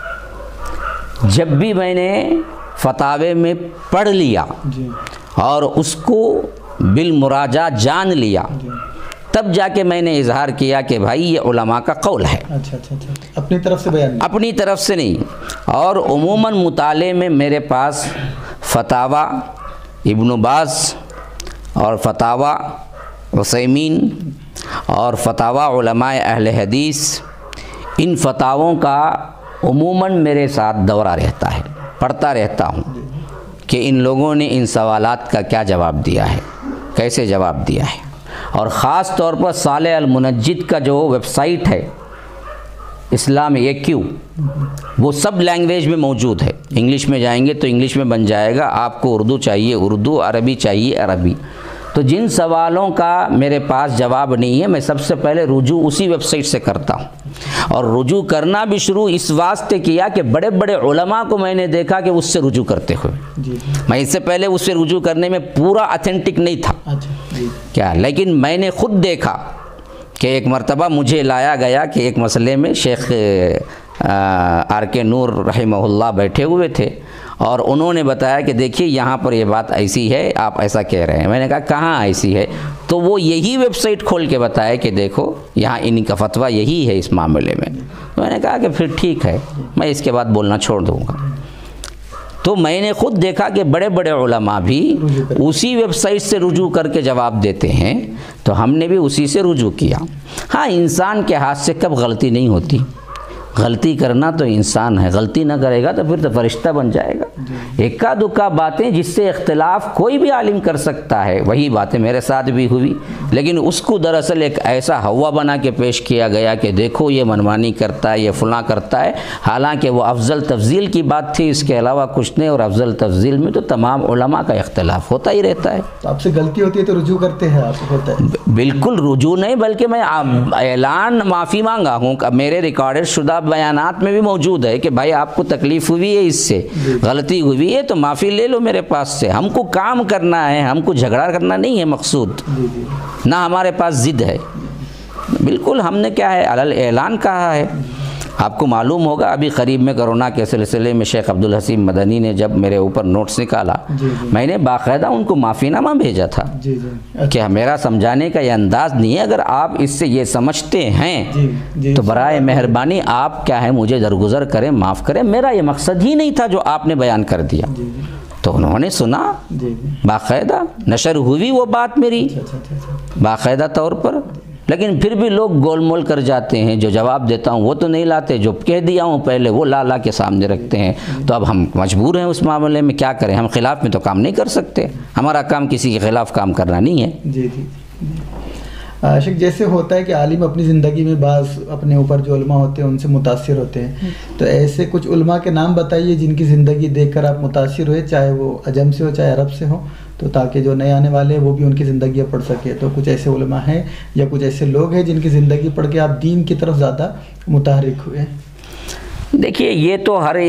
تھی۔ جب بھی میں نے فتاوے میں پڑھ لیا اور اس کو بالمراجعہ جان لیا، تب جا کے میں نے اظہار کیا کہ بھائی یہ علماء کا قول ہے۔ اچھا، اپنی طرف سے بیان؟ اپنی طرف سے نہیں، اور عموماً مطالعے میں میرے پاس فتاویٰ ابن باز اور فتاویٰ عثیمین اور فتاویٰ علماء اہل حدیث، ان فتاووں کا عموماً میرے ساتھ دورہ رہتا ہے، پڑھتا رہتا ہوں کہ ان لوگوں نے ان سوالات کا کیا جواب دیا ہے، کیسے جواب دیا ہے۔ اور خاص طور پر صالح المنجد کا جو ویب سائٹ ہے اسلام AQ، وہ سب لینگویج میں موجود ہے۔ انگلش میں جائیں گے تو انگلش میں بن جائے گا، آپ کو اردو چاہیے اردو، عربی چاہیے عربی۔ تو جن سوالوں کا میرے پاس جواب نہیں ہے، میں سب سے پہلے رجوع اسی ویب سائٹ سے کرتا ہوں، اور رجوع کرنا بھی شروع اس واسطے کیا کہ بڑے بڑے علماء کو میں نے دیکھا کہ اس سے رجوع کرتے ہوئے۔ میں اس سے پہلے اس سے رجوع کرنے میں پورا اتھینٹک نہیں تھا کیا، لیکن میں نے خود دیکھا کہ ایک مرتبہ مجھے لایا گیا کہ ایک مسئلے میں شیخ RK نور رحمہ اللہ بیٹھے ہوئے تھے، اور انہوں نے بتایا کہ دیکھیے یہاں پر یہ بات ایسی ہے، آپ ایسا کہہ رہے ہیں۔ میں نے کہا کہاں ایسی ہے؟ تو وہ یہی ویب سائٹ کھول کے بتایا کہ دیکھو یہاں ان کا فتویٰ یہی ہے اس معاملے میں۔ میں نے کہا کہ پھر ٹھیک ہے، میں اس کے بعد بولنا چھوڑ دوں گا۔ تو میں نے خود دیکھا کہ بڑے بڑے علماء بھی اسی ویب سائٹ سے رجوع کر کے جواب دیتے ہیں، تو ہم نے بھی اسی سے رجوع کیا۔ ہاں، انسان کے ہاتھ سے کب غلطی نہیں ہوتی، غلطی کرنا تو انسان ہے، غلطی نہ کرے گا تو پھر تو فرشتہ بن جائے گا۔ اکا دکا باتیں جس سے اختلاف کوئی بھی عالم کر سکتا ہے، وہی باتیں میرے ساتھ بھی ہوئی، لیکن اس کو دراصل ایک ایسا ہوا بنا کے پیش کیا گیا کہ دیکھو یہ منمانی کرتا ہے، یہ فلاں کرتا ہے، حالانکہ وہ افضل تفضیل کی بات تھی، اس کے علاوہ کچھ نہیں، اور افضل تفضیل میں تو تمام علماء کا اختلاف ہوتا ہی رہتا ہے۔ تو آپ سے غلطی ہوتی ہے تو رجوع کرتے ہیں آپ؟ ہوتا ہے بالکل رجوع نہیں، بلکہ میں اعلان معافی مانگا ہوں، میرے ریکارڈڈ شدہ بیانات میں بھی موجود ہے کہ بھائی آپ کو تکلیف ہوئی ہے، اس سے غلطی ہوئی ہے تو معافی لے لو میرے پاس سے۔ ہم کو کام کرنا ہے، ہم کو جھگڑا کرنا نہیں ہے مقصود، نہ ہمارے پاس ضد ہے۔ بالکل ہم نے کیا ہے علل اعلان کہا ہے۔ آپ کو معلوم ہوگا ابھی قریب میں کرونا کے سلسلے میں شیخ عبدالحسین مدنی نے جب میرے اوپر نوٹس نکالا، میں نے باقاعدہ ان کو معافی نامہ بھیجا تھا کہ میرا سمجھانے کا یہ انداز نہیں ہے، اگر آپ اس سے یہ سمجھتے ہیں تو برائے مہربانی آپ کیا ہے مجھے درگزر کریں، معاف کریں، میرا یہ مقصد ہی نہیں تھا جو آپ نے بیان کر دیا۔ تو انہوں نے سنا، باقاعدہ نشر ہوئی وہ بات میری باقاعدہ طور پر، لیکن پھر بھی لوگ گول مول کر جاتے ہیں، جو جواب دیتا ہوں وہ تو نہیں لاتے، جو کہہ دیا ہوں پہلے وہ لا کے سامنے رکھتے ہیں۔ تو اب ہم مجبور ہیں اس معاملے میں، کیا کریں، ہم خلاف میں تو کام نہیں کر سکتے، ہمارا کام کسی کے خلاف کام کرنا نہیں ہے۔ جی عاشق، جیسے ہوتا ہے کہ عالم اپنی زندگی میں بعض اپنے اوپر جو علماء ہوتے ہیں ان سے متاثر ہوتے ہیں، تو ایسے کچھ علماء کے نام بتائیے جن کی زندگی دیکھ کر آپ متاثر ہوئے، چاہے وہ عجم سے ہو چاہے عرب سے ہو، تو تاکہ جو نئے آنے والے ہیں وہ بھی ان کی زندگیاں پڑھ سکے۔ تو کچھ ایسے علماء ہیں یا کچھ ایسے لوگ ہیں جن کی زندگی پڑھ کے آپ دین کی طرف زیادہ متحرک ہوئے؟ دیکھیے یہ تو ہر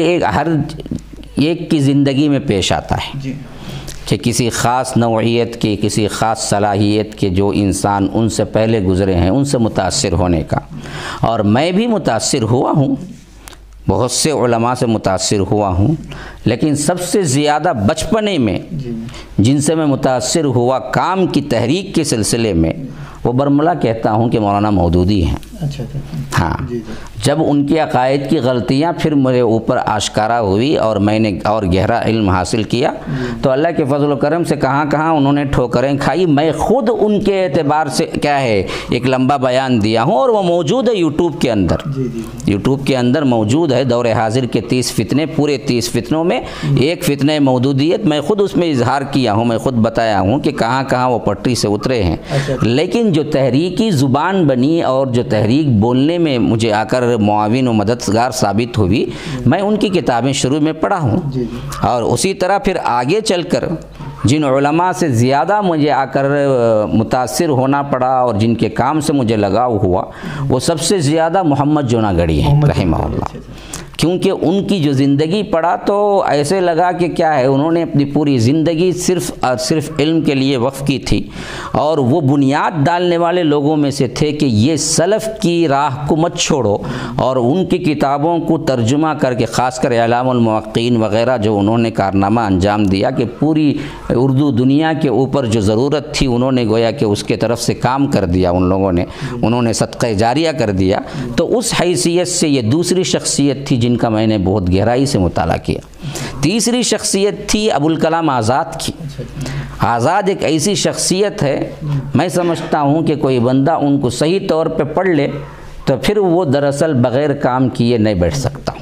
ایک کی زندگی میں پیش آتا ہے جی، کہ کسی خاص نوعیت کی، کسی خاص صلاحیت کے جو انسان ان سے پہلے گزرے ہیں ان سے متاثر ہونے کا، اور میں بھی متاثر ہوا ہوں، بہت سے علماء سے متاثر ہوا ہوں، لیکن سب سے زیادہ بچپنے میں جن سے میں متاثر ہوا کام کی تحریک کے سلسلے میں، وہ برملا کہتا ہوں کہ مولانا مودودی ہیں۔ ہاں، جب ان کی عقائد کی غلطیاں پھر میرے اوپر آشکارا ہوئی اور میں نے اور گہرا علم حاصل کیا، تو اللہ کے فضل و کرم سے کہاں کہاں انہوں نے ٹھوکریں کھائی، میں خود ان کے اعتبار سے کیا ہے ایک لمبا بیان دیا ہوں، اور وہ موجود ہے یوٹیوب کے اندر۔ یوٹیوب کے اندر موجود ہے دور حاضر کے 30 فتنے، پورے 30 فتنوں میں ایک فتنہ مودودیت میں خود اس میں اظہار کیا ہوں، میں خود بتایا ہوں کہ کہاں کہاں وہ پٹری سے اترے ہیں۔ لیکن جو تحریکی زبان بنی اور جو تحریک بولنے میں مجھے آ کر معاون و مددگار ثابت ہوئی، میں ان کی کتابیں شروع میں پڑھا ہوں، اور اسی طرح پھر آگے چل کر جن علماء سے زیادہ مجھے آ کر متاثر ہونا پڑا اور جن کے کام سے مجھے لگاؤ ہوا، وہ سب سے زیادہ محمد جوناگڑھی ہیں رحمہ اللہ، کیونکہ ان کی جو زندگی پڑھا تو ایسے لگا کہ کیا ہے، انہوں نے اپنی پوری زندگی صرف اور صرف علم کے لیے وقف کی تھی، اور وہ بنیاد ڈالنے والے لوگوں میں سے تھے کہ یہ سلف کی راہ کو مت چھوڑو، اور ان کی کتابوں کو ترجمہ کر کے خاص کر اعلام الموقعین وغیرہ جو انہوں نے کارنامہ انجام دیا کہ پوری اردو دنیا کے اوپر جو ضرورت تھی انہوں نے گویا کہ اس کے طرف سے کام کر دیا، ان لوگوں نے انہوں نے صدقہ جاریہ کر دیا۔ تو اس حیثیت سے یہ دوسری شخصیت تھی جن کا میں نے بہت گہرائی سے مطالعہ کیا۔ تیسری شخصیت تھی ابوالکلام آزاد کی۔ آزاد ایک ایسی شخصیت ہے، میں سمجھتا ہوں کہ کوئی بندہ ان کو صحیح طور پہ پڑھ لے تو پھر وہ دراصل بغیر کام کیے نہیں بیٹھ سکتا۔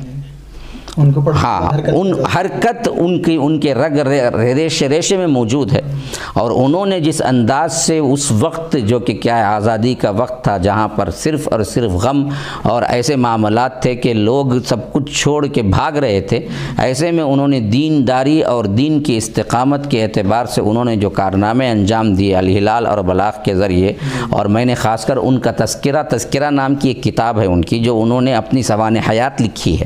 ان کو ہاں، ان حرکت ان کے رگ ریشے میں موجود ہے، اور انہوں نے جس انداز سے اس وقت جو کہ کیا ہے آزادی کا وقت تھا، جہاں پر صرف اور صرف غم اور ایسے معاملات تھے کہ لوگ سب کچھ چھوڑ کے بھاگ رہے تھے، ایسے میں انہوں نے دینداری اور دین کی استقامت کے اعتبار سے انہوں نے جو کارنامے انجام دیے الہلال اور بلاغ کے ذریعے، اور میں نے خاص کر ان کا تذکرہ نام کی ایک کتاب ہے ان کی جو انہوں نے اپنی سوانح حیات لکھی ہے،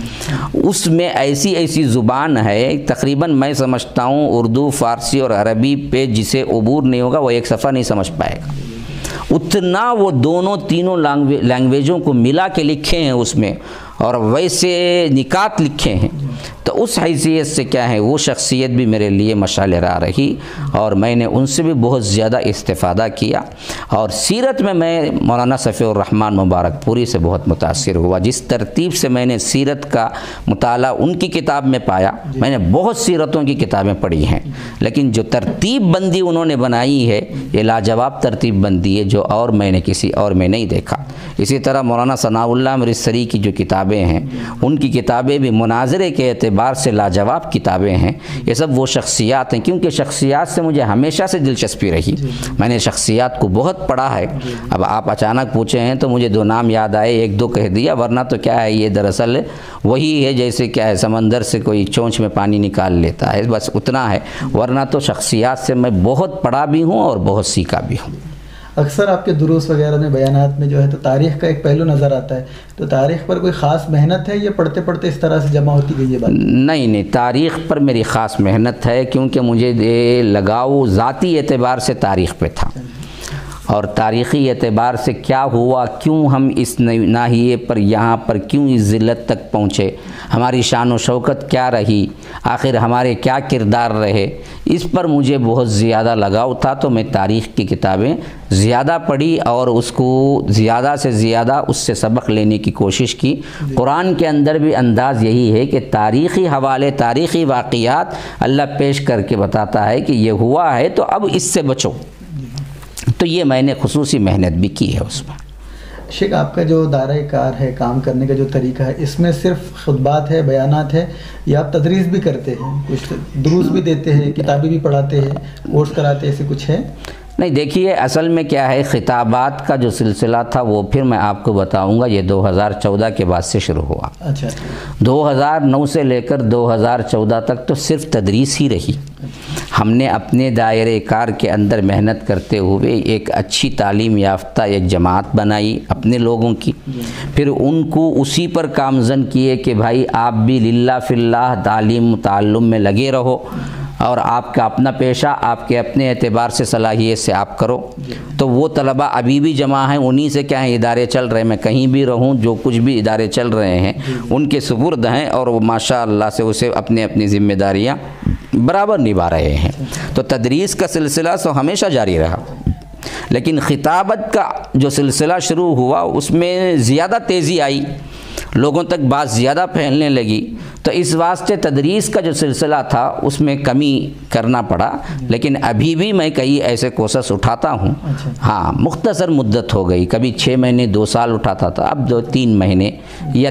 اس میں ایسی زبان ہے تقریباً میں سمجھتا ہوں اردو، فارسی اور عربی پہ جسے عبور نہیں ہوگا وہ ایک صفحہ نہیں سمجھ پائے گا، اتنا وہ دونوں تینوں لینگویجوں کو ملا کے لکھے ہیں اس میں، اور ویسے نکات لکھے ہیں۔ تو اس حیثیت سے کیا ہے وہ شخصیت بھی میرے لیے مشعل راہ رہی، اور میں نے ان سے بھی بہت زیادہ استفادہ کیا۔ اور سیرت میں مولانا صفی الرحمن مبارک پوری سے بہت متاثر ہوا۔ جس ترتیب سے میں نے سیرت کا مطالعہ ان کی کتاب میں پایا، میں نے بہت سیرتوں کی کتابیں پڑھی ہیں، لیکن جو ترتیب بندی انہوں نے بنائی ہے یہ لاجواب ترتیب بندی ہے جو اور میں نے کسی اور میں نہیں دیکھا۔ اسی طرح مولانا ثناء اللہ امرتسری کی جو کتابیں ہیں ان کی کتابیں بھی مناظرے کے اعتبار سے لاجواب کتابیں ہیں۔ یہ سب وہ شخصیات ہیں، کیونکہ شخصیات سے مجھے ہمیشہ سے دلچسپی رہی، میں نے شخصیات کو بہت پڑھا ہے۔ اب آپ اچانک پوچھے ہیں تو مجھے 2 نام یاد آئے، 1-2 کہہ دیا، ورنہ تو کیا ہے یہ دراصل وہی ہے جیسے کیا ہے سمندر سے کوئی چونچ میں پانی نکال لیتا ہے، بس اتنا ہے، ورنہ تو شخصیات سے میں بہت پڑھا بھی ہوں اور بہت سیکھا بھی ہوں۔ اکثر آپ کے دروس وغیرہ میں بیانات میں جو ہے تو تاریخ کا ایک پہلو نظر آتا ہے، تو تاریخ پر کوئی خاص محنت ہے یا پڑھتے پڑھتے اس طرح سے جمع ہوتی گئی یہ بات؟ نہیں، تاریخ پر میری خاص محنت ہے، کیونکہ مجھے لگاؤ ذاتی اعتبار سے تاریخ پہ تھا، اور تاریخی اعتبار سے کیا ہوا، کیوں ہم اس ناحیے پر یہاں پر کیوں اس ذلت تک پہنچے، ہماری شان و شوکت کیا رہی، آخر ہمارے کیا کردار رہے، اس پر مجھے بہت زیادہ لگاؤ تھا۔ تو میں تاریخ کی کتابیں زیادہ پڑھی اور اس کو زیادہ سے زیادہ اس سے سبق لینے کی کوشش کی۔ قرآن کے اندر بھی انداز یہی ہے کہ تاریخی حوالے، تاریخی واقعات اللہ پیش کر کے بتاتا ہے کہ یہ ہوا ہے تو اب اس سے بچو، تو یہ میں نے خصوصی محنت بھی کی ہے اس میں۔ شیخ، آپ کا جو دائرہ کار ہے، کام کرنے کا جو طریقہ ہے، اس میں صرف خطبات ہے، بیانات ہے، یا آپ تدریس بھی کرتے ہیں، کچھ دروس بھی دیتے ہیں، کتابیں بھی پڑھاتے ہیں، کورس کراتے ہیں، ایسے کچھ ہے؟ نہیں، دیکھیے اصل میں کیا ہے، خطابات کا جو سلسلہ تھا وہ پھر میں آپ کو بتاؤں گا، یہ 2014 کے بعد سے شروع ہوا۔ اچھا، 2009 سے لے کر 2014 تک تو صرف تدریس ہی رہی۔ ہم نے اپنے دائرے کار کے اندر محنت کرتے ہوئے ایک اچھی تعلیم یافتہ ایک جماعت بنائی اپنے لوگوں کی، پھر ان کو اسی پر کامزن کیے کہ بھائی آپ بھی للہ فی اللہ تعلیم و تعلم میں لگے رہو، اور آپ کا اپنا پیشہ آپ کے اپنے اعتبار سے صلاحیت سے آپ کرو۔ تو وہ طلبہ ابھی بھی جمع ہیں، انہی سے کیا ہے ادارے چل رہے ہیں، میں کہیں بھی رہوں جو کچھ بھی ادارے چل رہے ہیں ان کے سپرد ہیں، اور وہ ماشاء اللہ سے اسے اپنی اپنی ذمہ داریاں برابر نبھا رہے ہیں۔ تو تدریس کا سلسلہ سو ہمیشہ جاری رہا، لیکن خطابت کا جو سلسلہ شروع ہوا اس میں زیادہ تیزی آئی، لوگوں تک بات زیادہ پھیلنے لگی، تو اس واسطے تدریس کا جو سلسلہ تھا اس میں کمی کرنا پڑا، لیکن ابھی بھی میں کئی ایسے کورسز اٹھاتا ہوں۔ ہاں، مختصر مدت ہو گئی، کبھی 6 مہینے 2 سال اٹھاتا تھا، اب 2-3 مہینے یا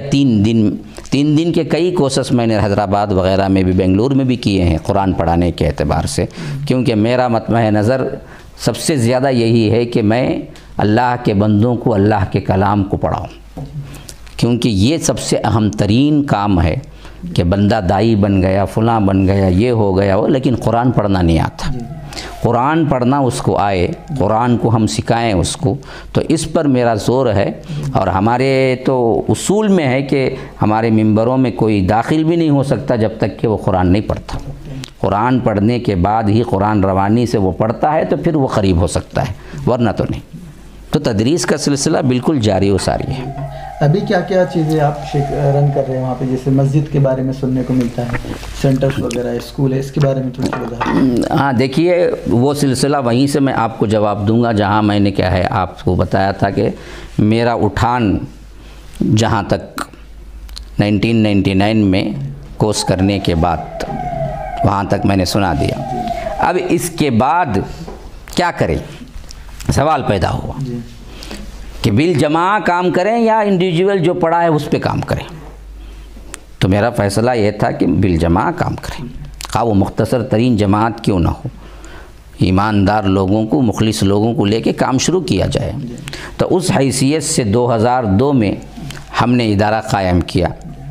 3 دن کے کئی کورسز میں نے حیدرآباد وغیرہ میں بھی، بنگلور میں بھی کیے ہیں قرآن پڑھانے کے اعتبار سے، کیونکہ میرا مطمع نظر سب سے زیادہ یہی ہے کہ میں اللہ کے بندوں کو اللہ کے کلام کو پڑھاؤں، کیونکہ یہ سب سے اہم ترین کام ہے کہ بندہ دائی بن گیا، فلاں بن گیا، یہ ہو گیا وہ، لیکن قرآن پڑھنا نہیں آتا۔ قرآن پڑھنا اس کو آئے، قرآن کو ہم سکھائیں اس کو، تو اس پر میرا زور ہے۔ اور ہمارے تو اصول میں ہے کہ ہمارے ممبروں میں کوئی داخل بھی نہیں ہو سکتا جب تک کہ وہ قرآن نہیں پڑھتا۔ قرآن پڑھنے کے بعد ہی قرآن روانی سے وہ پڑھتا ہے تو پھر وہ قریب ہو سکتا ہے، ورنہ تو نہیں۔ تو تدریس کا سلسلہ بالکل جاری و ساری ہے۔ ابھی کیا کیا چیزیں آپ رن کر رہے ہیں وہاں پہ؟ جیسے مسجد کے بارے میں سننے کو ملتا ہے، سینٹرز وغیرہ، اسکول ہے، اس کے بارے میں تھوڑی سی وضاحت۔ ہاں دیکھیے، وہ سلسلہ وہیں سے میں آپ کو جواب دوں گا جہاں میں نے کیا ہے آپ کو بتایا تھا کہ میرا اٹھان جہاں تک 1999 میں کورس کرنے کے بعد وہاں تک میں نے سنا دیا۔ اب اس کے بعد کیا کریں، سوال پیدا ہوا کہ بالجماع کام کریں یا انڈیویجول جو پڑھا ہے اس پہ کام کریں۔ تو میرا فیصلہ یہ تھا کہ بالجماع کام کریں، خواہ وہ مختصر ترین جماعت کیوں نہ ہو، ایماندار لوگوں کو، مخلص لوگوں کو لے کے کام شروع کیا جائے۔ تو اس حیثیت سے 2002 میں ہم نے ادارہ قائم کیا،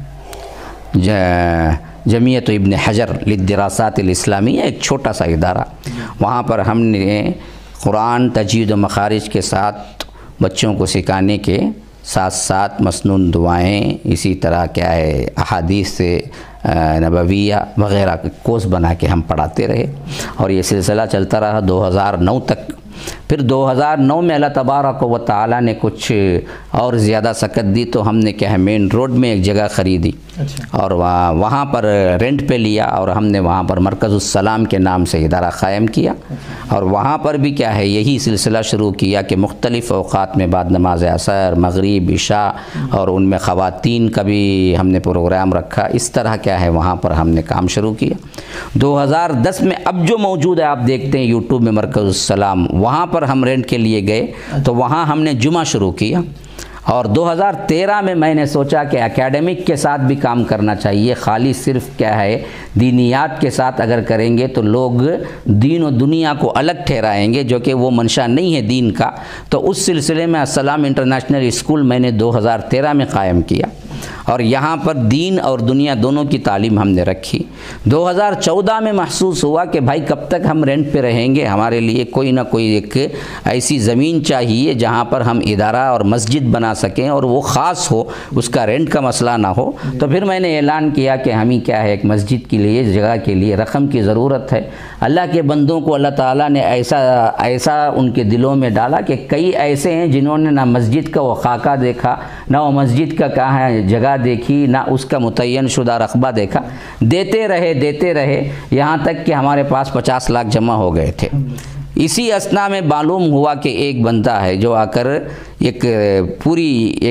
جمعیت ابن حجر للدراسات الاسلامیہ، ایک چھوٹا سا ادارہ۔ وہاں پر ہم نے قرآن تجوید و مخارج کے ساتھ بچوں کو سکھانے کے ساتھ ساتھ مسنون دعائیں، اسی طرح کیا ہے احادیث نبویہ وغیرہ کورس بنا کے ہم پڑھاتے رہے، اور یہ سلسلہ چلتا رہا 2009 تک۔ پھر 2009 میں اللہ تبارک و تعالیٰ نے کچھ اور زیادہ سکت دی تو ہم نے کیا ہے مین روڈ میں ایک جگہ خریدی، اور وہاں پر رینٹ پہ لیا، اور ہم نے وہاں پر مرکز السلام کے نام سے ادارہ قائم کیا، اور وہاں پر بھی کیا ہے یہی سلسلہ شروع کیا کہ مختلف اوقات میں بعد نماز عصر، مغرب، عشاء، اور ان میں خواتین کا بھی ہم نے پروگرام رکھا۔ اس طرح کیا ہے وہاں پر ہم نے کام شروع کیا۔ 2010 میں اب جو موجود ہے آپ دیکھتے ہیں یوٹیوب میں مرکز السلام، وہاں پر ہم رینٹ کے لیے گئے تو وہاں ہم نے جمعہ شروع کیا۔ اور 2013 میں میں نے سوچا کہ اکیڈمک کے ساتھ بھی کام کرنا چاہیے، خالی صرف کیا ہے دینیات کے ساتھ اگر کریں گے تو لوگ دین و دنیا کو الگ ٹھہرائیں گے، جو کہ وہ منشا نہیں ہے دین کا۔ تو اس سلسلے میں السلام انٹرنیشنل اسکول میں نے 2013 میں قائم کیا، اور یہاں پر دین اور دنیا دونوں کی تعلیم ہم نے رکھی۔ 2014 میں محسوس ہوا کہ بھائی کب تک ہم رینٹ پہ رہیں گے، ہمارے لیے کوئی نہ کوئی ایک ایسی زمین چاہیے جہاں پر ہم ادارہ اور مسجد بنا سکیں، اور وہ خاص ہو، اس کا رینٹ کا مسئلہ نہ ہو۔ تو پھر میں نے اعلان کیا کہ ہمیں کیا ہے ایک مسجد کے لیے، جگہ کے لیے رقم کی ضرورت ہے۔ اللہ کے بندوں کو اللہ تعالیٰ نے ایسا ان کے دلوں میں ڈالا کہ کئی ایسے ہیں جنہوں نے نہ مسجد کا وہ خاکہ دیکھا، نہ وہ مسجد کا کہاں ہے جگہ دیکھی، نہ اس کا متعین شدہ رقبہ دیکھا، دیتے رہے یہاں تک کہ ہمارے پاس 50 لاکھ جمع ہو گئے تھے۔ اسی اثنا میں معلوم ہوا کہ ایک بندہ ہے جو آ کر ایک پوری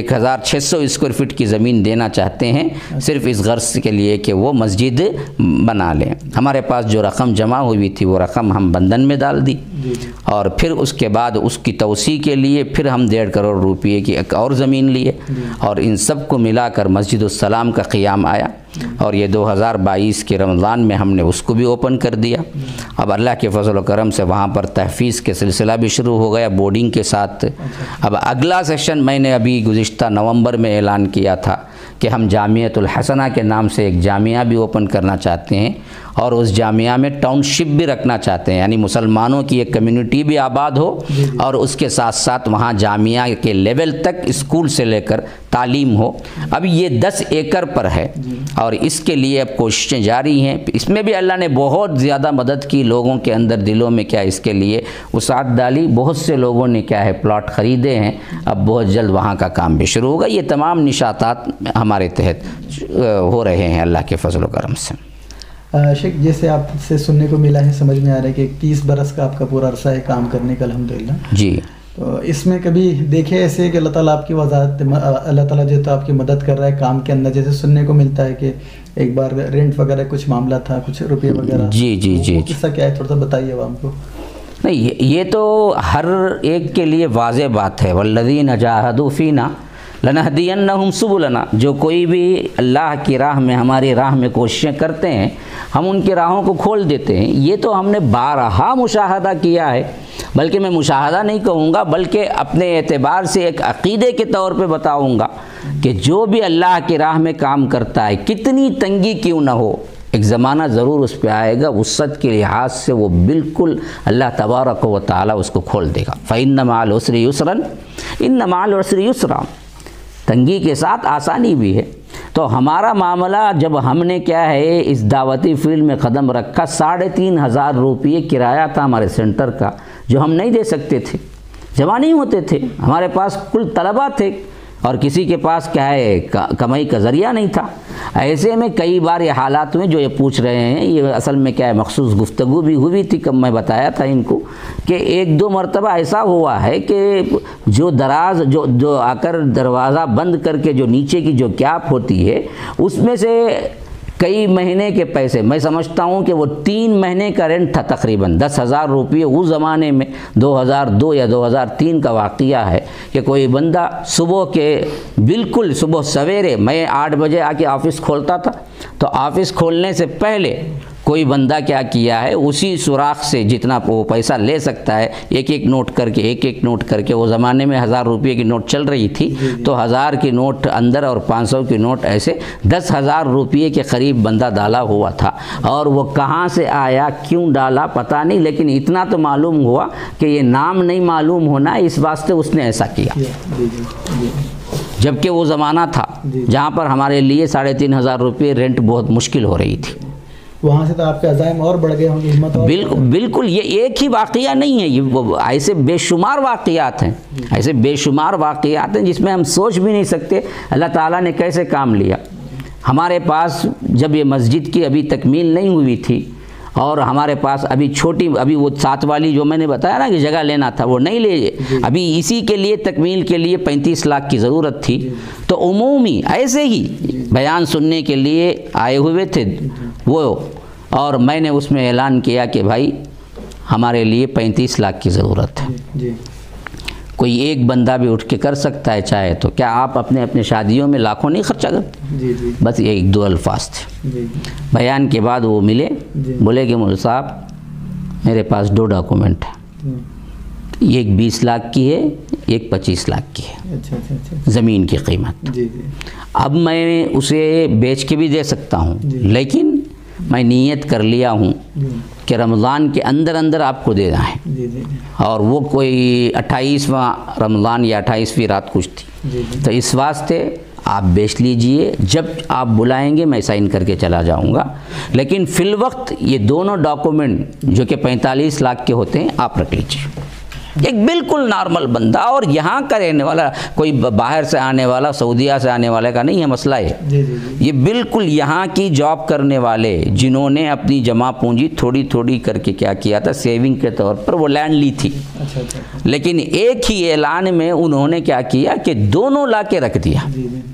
1600 اسکوائر فٹ کی زمین دینا چاہتے ہیں، صرف اس غرض کے لیے کہ وہ مسجد بنا لیں۔ ہمارے پاس جو رقم جمع ہوئی تھی وہ رقم ہم بندھن میں ڈال دی، اور پھر اس کے بعد اس کی توسیع کے لیے پھر ہم 1.5 کروڑ روپئے کی ایک اور زمین لیے، اور ان سب کو ملا کر مسجد السلام کا قیام آیا، اور یہ 2022 کے رمضان میں ہم نے اس کو بھی اوپن کر دیا۔ اب اللہ کے فضل و کرم سے وہاں پر تحفیظ کے سلسلہ بھی شروع ہو گیا بورڈنگ کے ساتھ۔ اب اگلا سیشن میں نے ابھی گزشتہ نومبر میں اعلان کیا تھا کہ ہم جامعۃ الحسنہ کے نام سے ایک جامعہ بھی اوپن کرنا چاہتے ہیں، اور اس جامعہ میں ٹاؤن شپ بھی رکھنا چاہتے ہیں، یعنی مسلمانوں کی ایک کمیونٹی بھی آباد ہو، اور اس کے ساتھ ساتھ وہاں جامعہ کے لیول تک اسکول سے لے کر تعلیم ہو۔ اب یہ 10 ایکڑ پر ہے، اور اس کے لیے اب کوششیں جاری ہیں۔ اس میں بھی اللہ نے بہت زیادہ مدد کی، لوگوں کے اندر دلوں میں کیا اس کے لیے وسعت ڈالی، بہت سے لوگوں نے کیا ہے پلاٹ خریدے ہیں۔ اب بہت جلد وہاں کا کام بھی شروع ہوگا۔ یہ تمام نشاطات ہمارے تحت ہو رہے ہیں اللہ کے فضل و کرم سے۔ شیخ، جیسے آپ سے سننے کو ملا ہے، سمجھ میں آ رہا ہے کہ 30 برس کا آپ کا پورا عرصہ ہے کام کرنے کا، الحمدللہ۔ جی، تو اس میں کبھی دیکھے ایسے کہ اللہ تعالیٰ آپ کی وضاحت، اللہ تعالیٰ جو تو آپ کی مدد کر رہا ہے کام کے اندر، جیسے سننے کو ملتا ہے کہ ایک بار رینٹ وغیرہ کچھ معاملہ تھا، کچھ روپے وغیرہ؟ جی قصہ کیا ہے، تھوڑا سا بتائیے عوام کو۔ نہیں، یہ تو ہر ایک کے لیے واضح بات ہے، والذین جاہدوا فینا لنہدینہم سبلنا، جو کوئی بھی اللہ کی راہ میں، ہماری راہ میں کوششیں کرتے ہیں، ہم ان کی راہوں کو کھول دیتے ہیں۔ یہ تو ہم نے بارہا مشاہدہ کیا ہے، بلکہ میں مشاہدہ نہیں کہوں گا، بلکہ اپنے اعتبار سے ایک عقیدے کے طور پہ بتاؤں گا کہ جو بھی اللہ کی راہ میں کام کرتا ہے، کتنی تنگی کیوں نہ ہو، ایک زمانہ ضرور اس پہ آئے گا، وسعت کے لحاظ سے وہ بالکل اللہ تبارک و تعالیٰ اس کو کھول دے گا۔ فَإِنَّ مَعَ الْعُسْرِ يُسْرًا إِنَّ مَعَ الْعُسْرِ يُسْرًا، تنگی کے ساتھ آسانی بھی ہے۔ تو ہمارا معاملہ جب ہم نے کیا ہے اس دعوتی فیلڈ میں قدم رکھا، 3,500 روپیے کرایہ تھا ہمارے سینٹر کا، جو ہم نہیں دے سکتے تھے، جمع نہیں ہوتے تھے، ہمارے پاس کل طلبہ تھے اور کسی کے پاس کیا ہے کمائی کا ذریعہ نہیں تھا۔ ایسے میں کئی بار یہ حالات میں جو یہ پوچھ رہے ہیں، یہ اصل میں کیا ہے مخصوص گفتگو بھی ہوئی تھی، کب میں بتایا تھا ان کو کہ 1-2 مرتبہ ایسا ہوا ہے کہ جو دراز جو آ کر دروازہ بند کر کے جو نیچے کی جو کیپ ہوتی ہے اس میں سے کئی مہینے کے پیسے، میں سمجھتا ہوں کہ وہ 3 مہینے کا رینٹ تھا تقریباً 10,000 روپیے اس زمانے میں، 2002 یا 2003 کا واقعہ ہے کہ کوئی بندہ صبح کے بالکل صبح سویرے، میں 8 بجے آ کے آفس کھولتا تھا، تو آفس کھولنے سے پہلے کوئی بندہ کیا کیا ہے اسی سوراخ سے جتنا وہ پیسہ لے سکتا ہے ایک نوٹ کر کے وہ زمانے میں 1,000 روپے کی نوٹ چل رہی تھی، تو 1,000 کی نوٹ اندر اور 500 کی نوٹ ایسے 10,000 روپے کے قریب بندہ ڈالا ہوا تھا۔ اور وہ کہاں سے آیا، کیوں ڈالا پتہ نہیں، لیکن اتنا تو معلوم ہوا کہ یہ نام نہیں معلوم ہونا، اس واسطے اس نے ایسا کیا۔ جبکہ وہ زمانہ تھا جہاں پر ہمارے لیے 3,500 روپے رینٹ بہت مشکل ہو رہی تھی۔ وہاں سے تو آپ کے عزائم اور بڑھ گئے ہوں گے، ہمت اور بالکل یہ ایک ہی واقعہ نہیں ہے، یہ ایسے بے شمار واقعات ہیں، جس میں ہم سوچ بھی نہیں سکتے اللہ تعالیٰ نے کیسے کام لیا۔ ہمارے پاس جب یہ مسجد کی ابھی تکمیل نہیں ہوئی تھی اور ہمارے پاس ابھی وہ 7 والی جو میں نے بتایا نا کہ جگہ لینا تھا وہ نہیں لے، ابھی اسی کے لیے تکمیل کے لیے 35 لاکھ کی ضرورت تھی، تو عمومی ایسے ہی بیان سننے کے لیے آئے ہوئے تھے وہ، اور میں نے اس میں اعلان کیا کہ بھائی ہمارے لیے 35 لاکھ کی ضرورت ہے، کوئی ایک بندہ بھی اٹھ کے کر سکتا ہے چاہے تو، کیا آپ اپنے شادیوں میں لاکھوں نہیں خرچہ کرتے؟ بس یہ 1-2 الفاظ تھے۔ بیان کے بعد وہ ملے، بولے کہ مول صاحب میرے پاس 2 ڈاکومنٹ ہیں، ایک 20 لاکھ کی ہے، ایک 25 لاکھ کی ہے زمین کی قیمت۔ اب میں اسے بیچ کے بھی دے سکتا ہوں، لیکن میں نیت کر لیا ہوں کہ رمضان کے اندر آپ کو دینا ہے، اور وہ کوئی 28واں رمضان یا 28ویں رات کچھ تھی، تو اس واسطے آپ بیچ لیجئے، جب آپ بلائیں گے میں سائن کر کے چلا جاؤں گا، لیکن فی الوقت یہ دونوں ڈاکومنٹ جو کہ 45 لاکھ کے ہوتے ہیں آپ رکھ لیجئے۔ ایک بالکل نارمل بندہ، اور یہاں کا رہنے والا، کوئی باہر سے آنے والا، سعودیہ سے آنے والے کا نہیں ہے مسئلہ ہے، یہ بالکل یہاں کی جاب کرنے والے جنہوں نے اپنی جمع پونجی تھوڑی کر کے کیا کیا تھا سیونگ کے طور پر وہ لینڈ لی تھی، لیکن ایک ہی اعلان میں انہوں نے کیا کیا کہ دونوں لا کے رکھ دیا،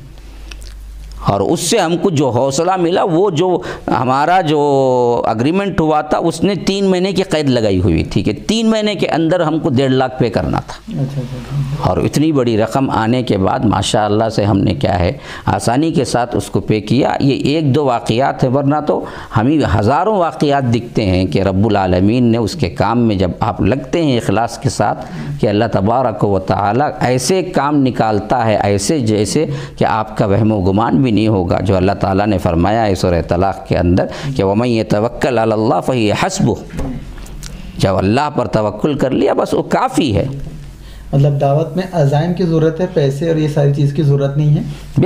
اور اس سے ہم کو جو حوصلہ ملا، وہ جو ہمارا جو اگریمنٹ ہوا تھا اس نے 3 مہینے کی قید لگائی ہوئی تھی کہ 3 مہینے کے اندر ہم کو 1.5 لاکھ پے کرنا تھا، اور اتنی بڑی رقم آنے کے بعد ماشاءاللہ سے ہم نے کیا ہے آسانی کے ساتھ اس کو پے کیا۔ یہ 1-2 واقعات ہیں، ورنہ تو ہمیں ہزاروں واقعات دکھتے ہیں کہ رب العالمین نے اس کے کام میں جب آپ لگتے ہیں اخلاص کے ساتھ کہ اللہ تبارک و تعالیٰ ایسے کام نکالتا ہے، ایسے جیسے کہ آپ کا وہم و گمان بھی نہیں ہوگا، جو اللہ تعالیٰ نے فرمایا ہے سورہ طلاق کے اندر کہ وَمَن يَتَوَكَّلْ عَلَى اللَّهِ فَهِيَ حَسْبُهُ، جب اللہ پر توکل کر لیا بس وہ کافی ہے۔ مطلب دعوت میں عزائم کی ضرورت ہے، پیسے اور یہ ساری چیز کی ضرورت نہیں ہے۔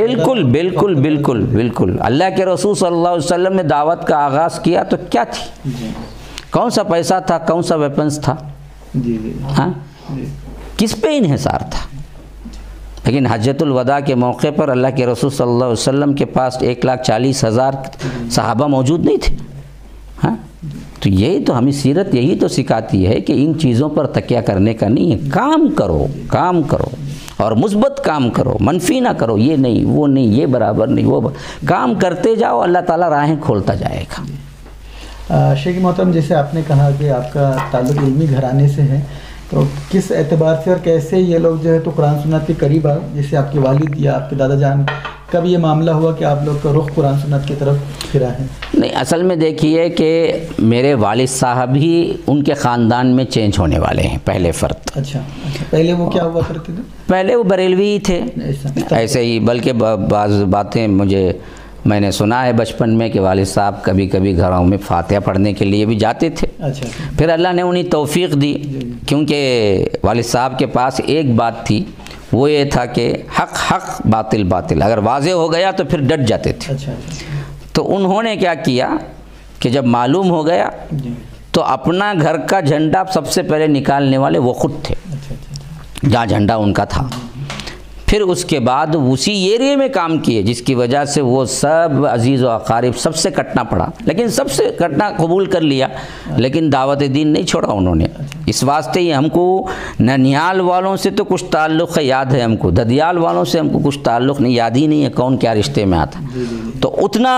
بالکل اللہ کے رسول صلی اللہ علیہ وسلم نے دعوت کا آغاز کیا تو کیا تھی، کون سا پیسہ تھا، کون سا ویپنز تھا، کس پہ انحصار تھا؟ لیکن حجۃ الوداع کے موقع پر اللہ کے رسول صلی اللہ علیہ وسلم کے پاس 1,40,000 صحابہ موجود نہیں تھے، ہاں، تو یہی تو ہمیں سیرت یہی تو سکھاتی ہے کہ ان چیزوں پر تکیہ کرنے کا نہیں ہے، کام کرو اور مثبت کام کرو، منفی نہ کرو، یہ نہیں وہ نہیں، یہ برابر نہیں وہ کام کرتے جاؤ، اللہ تعالیٰ راہیں کھولتا جائے گا۔ شیخ محترم، جیسے آپ نے کہا کہ آپ کا تعلق علمی گھرانے سے ہے، تو کس اعتبار سے اور کیسے یہ لوگ جو ہے تو قرآن سنت کے قریب آئے؟ جیسے آپ کے والد یا آپ کے دادا جان، کب یہ معاملہ ہوا کہ آپ لوگ کا رخ قرآن سنت کی طرف پھرا ہے؟ نہیں، اصل میں دیکھیے کہ میرے والد صاحب ہی ان کے خاندان میں چینج ہونے والے ہیں، پہلے فرد۔ اچھا، پہلے وہ کیا ہوا کرتے تھے؟ پہلے وہ بریلوی ہی تھے ایسے ہی، بلکہ بعض باتیں مجھے میں نے سنا ہے بچپن میں کہ والد صاحب کبھی کبھی گھروں میں فاتحہ پڑھنے کے لیے بھی جاتے تھے۔ اچھا پھر اللہ نے انہیں توفیق دی، کیونکہ والد صاحب کے پاس ایک بات تھی، وہ یہ تھا کہ حق حق باطل باطل، اگر واضح ہو گیا تو پھر ڈٹ جاتے تھے۔ اچھا تو انہوں نے کیا کیا کہ جب معلوم ہو گیا تو اپنا گھر کا جھنڈا سب سے پہلے نکالنے والے وہ خود تھے، جہاں جھنڈا ان کا تھا۔ پھر اس کے بعد اسی ایریے میں کام کیے، جس کی وجہ سے وہ سب عزیز و اقارب سب سے کٹنا پڑا، لیکن سب سے کٹنا قبول کر لیا، لیکن دعوت دین نہیں چھوڑا انہوں نے۔ اس واسطے ہی ہم کو ننیال والوں سے تو کچھ تعلق ہے، یاد ہے ہم کو، ددیال والوں سے ہم کو کچھ تعلق نہیں، یاد ہی نہیں ہے کون کیا رشتے میں آتا۔ تو اتنا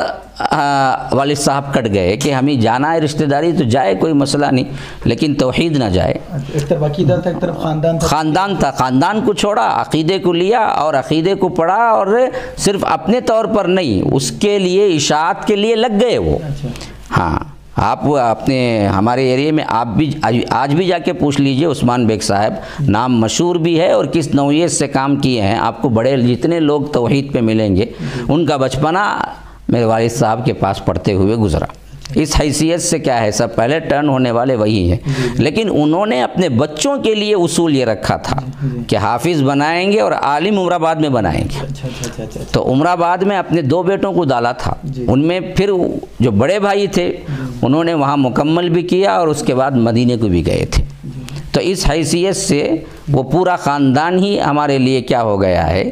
والد صاحب کٹ گئے کہ ہمیں جانا ہے رشتہ داری تو جائے، کوئی مسئلہ نہیں، لیکن توحید نہ جائے۔ ایک طرف عقیدہ تھا، ایک طرف خاندان تھا۔ خاندان تھا، خاندان کو چھوڑا، عقیدے کو لیا اور عقیدے کو پڑھا، اور صرف اپنے طور پر نہیں، اس کے لیے اشاعت کے لیے لگ گئے وہ۔ ہاں، آپ اپنے ہمارے ایریے میں آپ بھی آج بھی جا کے پوچھ لیجئے، عثمان بیگ صاحب نام مشہور بھی ہے اور کس نوعیت سے کام کیے ہیں، آپ کو بڑے جتنے لوگ توحید پہ ملیں گے ان کا بچپنا میرے والد صاحب کے پاس پڑھتے ہوئے گزرا۔ اس حیثیت سے کیا ہے، سب پہلے ٹرن ہونے والے وہی ہیں، لیکن انہوں نے اپنے بچوں کے لیے اصول یہ رکھا تھا کہ حافظ بنائیں گے اور عالم عمر آباد میں بنائیں گے۔ تو عمر آباد میں اپنے 2 بیٹوں کو ڈالا تھا، ان میں پھر جو بڑے بھائی تھے انہوں نے وہاں مکمل بھی کیا اور اس کے بعد مدینے کو بھی گئے تھے۔ تو اس حیثیت سے وہ پورا خاندان ہی ہمارے لیے کیا ہو گیا ہے،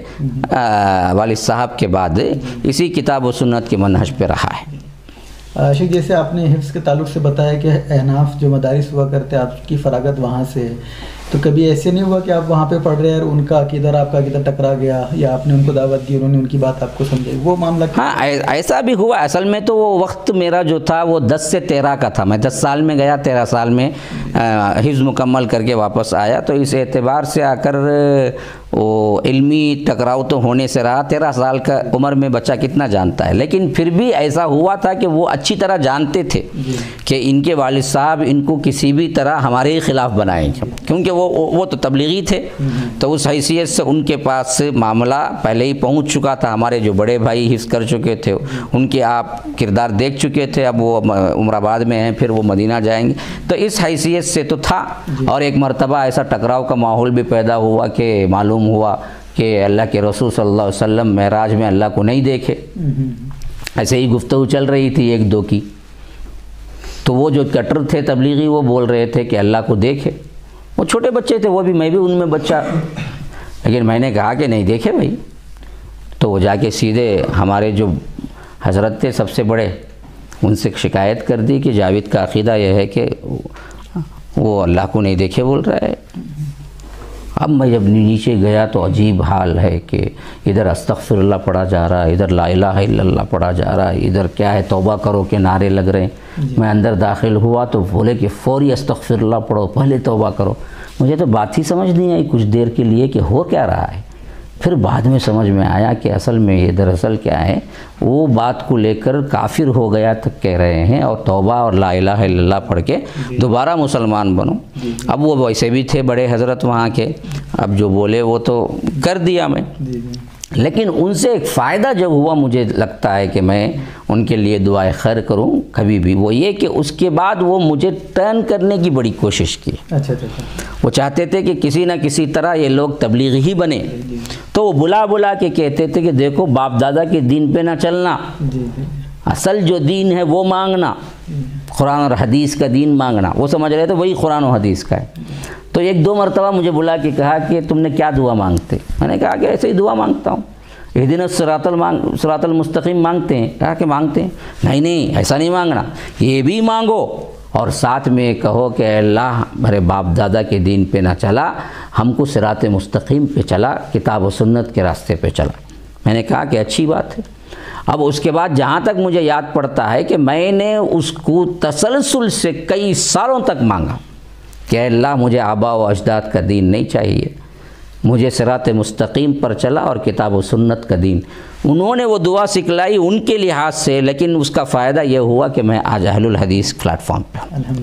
والد صاحب کے بعد اسی کتاب و سنت کے منہج پہ رہا ہے۔ شیخ، جیسے آپ نے حفظ کے تعلق سے بتایا کہ احناف جو مدارس ہوا کرتے آپ کی فراغت وہاں سے ہے، تو کبھی ایسے نہیں ہوا کہ آپ وہاں پہ پڑھ رہے ہیں اور ان کا عقیدہ آپ کا عقیدہ ٹکرا گیا، یا آپ نے ان کو دعوت دی، انہوں نے ان کی بات آپ کو سمجھائی، وہ معاملہ؟ ہاں، ایسا بھی ہوا۔ اصل میں تو وہ وقت میرا جو تھا وہ 10 سے 13 کا تھا، میں 10 سال میں گیا، 13 سال میں حفظ مکمل کر کے واپس آیا، تو اس اعتبار سے آ کر وہ علمی ٹکراؤ تو ہونے سے رہا۔ 13 سال کا عمر میں بچہ کتنا جانتا ہے، لیکن پھر بھی ایسا ہوا تھا کہ وہ اچھی طرح جانتے تھے کہ ان کے والد صاحب ان کو کسی بھی طرح ہمارے ہی خلاف بنائیں گے، کیونکہ وہ تو تبلیغی تھے، تو اس حیثیت سے ان کے پاس معاملہ پہلے ہی پہنچ چکا تھا۔ ہمارے جو بڑے بھائی حفظ کر چکے تھے ان کے آپ کردار دیکھ چکے تھے، اب وہ عمر آباد میں ہیں، پھر وہ مدینہ جائیں گے، تو اس حیثیت سے تو تھا۔ اور ایک مرتبہ ایسا ٹکراؤ کا ماحول بھی پیدا ہوا کہ معلوم ہوا کہ اللہ کے رسول صلی اللہ علیہ وسلم معراج میں اللہ کو نہیں دیکھے، ایسے ہی گفتگو چل رہی تھی 1-2 کی، تو وہ جو کٹر تھے تبلیغی وہ بول رہے تھے کہ اللہ کو دیکھے، وہ چھوٹے بچے تھے، وہ بھی، میں بھی ان میں بچہ، لیکن میں نے کہا کہ نہیں دیکھے بھائی۔ تو وہ جا کے سیدھے ہمارے جو حضرت تھے سب سے بڑے، ان سے شکایت کر دی کہ جاوید کا عقیدہ یہ ہے کہ وہ اللہ کو نہیں دیکھے بول رہا ہے۔ اب میں جب نیچے گیا تو عجیب حال ہے کہ ادھر استغفر اللہ پڑھا جا رہا ہے، ادھر لا الہ الا اللہ پڑھا جا رہا ہے، ادھر کیا ہے توبہ کرو کے نعرے لگ رہے ہیں۔ میں اندر داخل ہوا تو بولے کہ فوری استغفر اللہ پڑھو، پہلے توبہ کرو۔ مجھے تو بات ہی سمجھ نہیں آئی کچھ دیر کے لیے کہ ہو کیا رہا ہے، پھر بعد میں سمجھ میں آیا کہ اصل میں یہ دراصل کیا ہے، وہ بات کو لے کر کافر ہو گیا تک کہہ رہے ہیں، اور توبہ اور لا الہ الا اللہ پڑھ کے دوبارہ مسلمان بنو۔ اب وہ ویسے بھی تھے بڑے حضرت وہاں کے، اب جو بولے وہ تو کر دیا میں، لیکن ان سے ایک فائدہ جب ہوا مجھے لگتا ہے کہ میں ان کے لیے دعائے خیر کروں کبھی بھی، وہ یہ کہ اس کے بعد وہ مجھے ٹرن کرنے کی بڑی کوشش کی۔ وہ چاہتے تھے کہ کسی نہ کسی طرح یہ لوگ تبلیغی ہی بنے، تو وہ بلا بلا کے کہتے تھے کہ دیکھو باپ دادا کے دین پہ نہ چلنا، اصل جو دین ہے وہ مانگنا، قرآن اور حدیث کا دین مانگنا، وہ سمجھ رہے تھے وہی قرآن و حدیث کا ہے۔ تو 1-2 مرتبہ مجھے بلا کے کہا کہ تم نے کیا دعا مانگتے؟ میں نے کہا کہ ایسے ہی دعا مانگتا ہوں، اہدنا الصراط المستقیم مانگتے ہیں۔ کہا کہ مانگتے ہیں؟ نہیں ایسا نہیں مانگنا، یہ بھی مانگو اور ساتھ میں کہو کہ اے اللہ میرے باپ دادا کے دین پہ نہ چلا، ہم کو صراط مستقیم پہ چلا، کتاب و سنت کے راستے پہ چلا۔ میں نے کہا کہ اچھی بات ہے۔ اب اس کے بعد جہاں تک مجھے یاد پڑتا ہے کہ میں نے اس کو تسلسل سے کئی سالوں تک مانگا کہ اے اللہ مجھے آبا و اجداد کا دین نہیں چاہیے، مجھے صراط مستقیم پر چلا اور کتاب و سنت کا دین۔ انہوں نے وہ دعا سکھلائی ان کے لحاظ سے، لیکن اس کا فائدہ یہ ہوا کہ میں آج اہل الحدیث پلیٹ فارم پہ ہوں۔ الحمدللہ۔